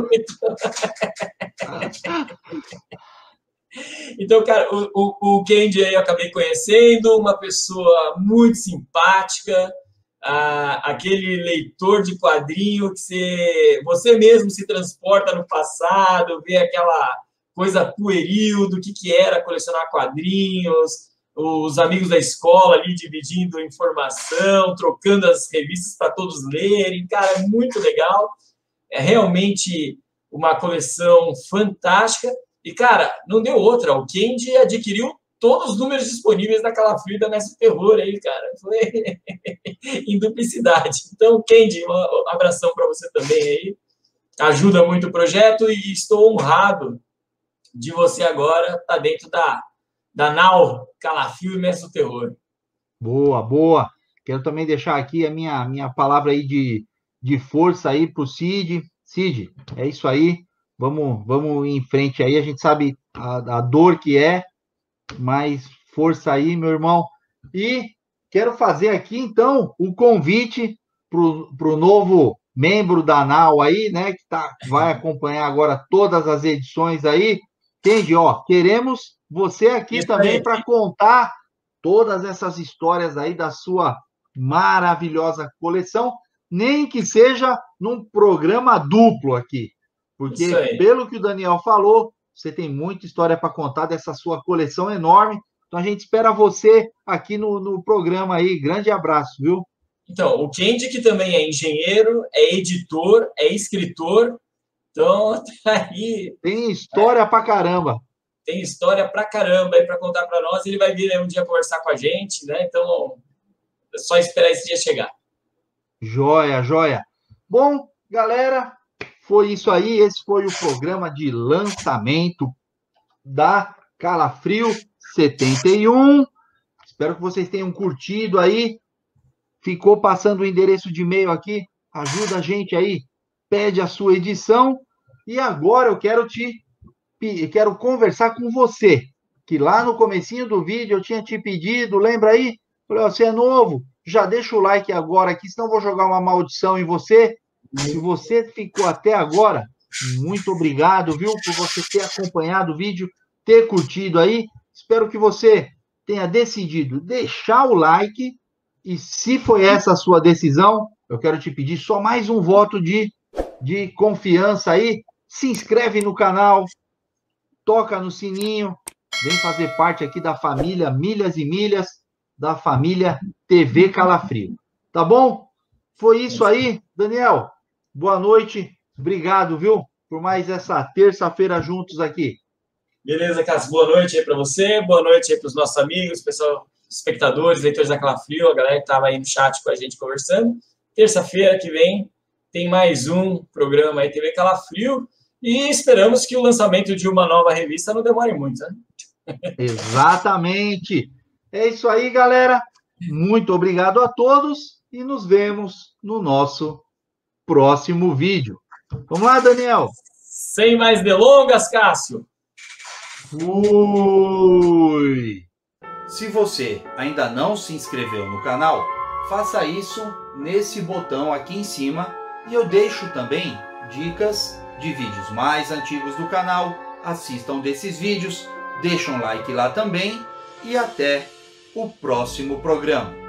Então, cara, o, o, o Kenji aí eu acabei conhecendo, uma pessoa muito simpática, ah, aquele leitor de quadrinho que você, você mesmo se transporta no passado, vê aquela coisa pueril do que, que era colecionar quadrinhos, os amigos da escola ali dividindo informação, trocando as revistas para todos lerem. Cara, é muito legal. É realmente uma coleção fantástica. E, cara, não deu outra. O Kenji adquiriu todos os números disponíveis da Calafrio e da Mestre Terror aí, cara. Foi em duplicidade. Então, Kenji, um abração para você também aí. Ajuda muito o projeto e estou honrado de você agora estar dentro da da Nau, Calafrio e Mestre do Terror. Boa, boa. Quero também deixar aqui a minha, minha palavra aí de, de força aí pro Cid. Cid, é isso aí. Vamos, vamos em frente aí. A gente sabe a, a dor que é, mas força aí, meu irmão. E quero fazer aqui, então, o convite pro, pro novo membro da Nau aí, né, que tá, vai acompanhar agora todas as edições aí. Entendi, ó, queremos você aqui Isso também para contar todas essas histórias aí da sua maravilhosa coleção, nem que seja num programa duplo aqui, porque pelo que o Daniel falou, você tem muita história para contar dessa sua coleção enorme, então a gente espera você aqui no, no programa aí, grande abraço, viu? Então, o Kenji, que também é engenheiro, é editor, é escritor, então, tá aí. Tem história é, pra caramba. Tem história pra caramba aí pra contar pra nós. Ele vai vir aí um dia conversar com a gente, né? Então, é só esperar esse dia chegar. Joia, joia. Bom, galera, foi isso aí. Esse foi o programa de lançamento da Calafrio setenta e um. Espero que vocês tenham curtido aí. Ficou passando o endereço de e-mail aqui. Ajuda a gente aí. Pede a sua edição. E agora eu quero te quero conversar com você, que lá no comecinho do vídeo eu tinha te pedido, lembra aí? Falei, você é novo, já deixa o like agora aqui, senão eu vou jogar uma maldição em você. Se você ficou até agora, muito obrigado, viu, por você ter acompanhado o vídeo, ter curtido aí. Espero que você tenha decidido deixar o like. E se foi essa a sua decisão, eu quero te pedir só mais um voto de de confiança aí, se inscreve no canal, toca no sininho, vem fazer parte aqui da família Milhas e Milhas, da família T V Calafrio. Tá bom? Foi isso aí, Daniel. Boa noite, obrigado, viu? por mais essa terça-feira juntos aqui. Beleza, Cássio. Boa noite aí para você, boa noite aí para os nossos amigos, pessoal, espectadores, leitores da Calafrio, a galera que estava aí no chat com a gente conversando. Terça-feira que vem tem mais um programa aí, T V Calafrio, e esperamos que o lançamento de uma nova revista não demore muito, né? Exatamente. É isso aí, galera. Muito obrigado a todos e nos vemos no nosso próximo vídeo. Vamos lá, Daniel. Sem mais delongas, Cássio. Fui! Se você ainda não se inscreveu no canal, faça isso nesse botão aqui em cima e eu deixo também dicas de vídeos mais antigos do canal. Assistam desses vídeos, deixem um like lá também e até o próximo programa.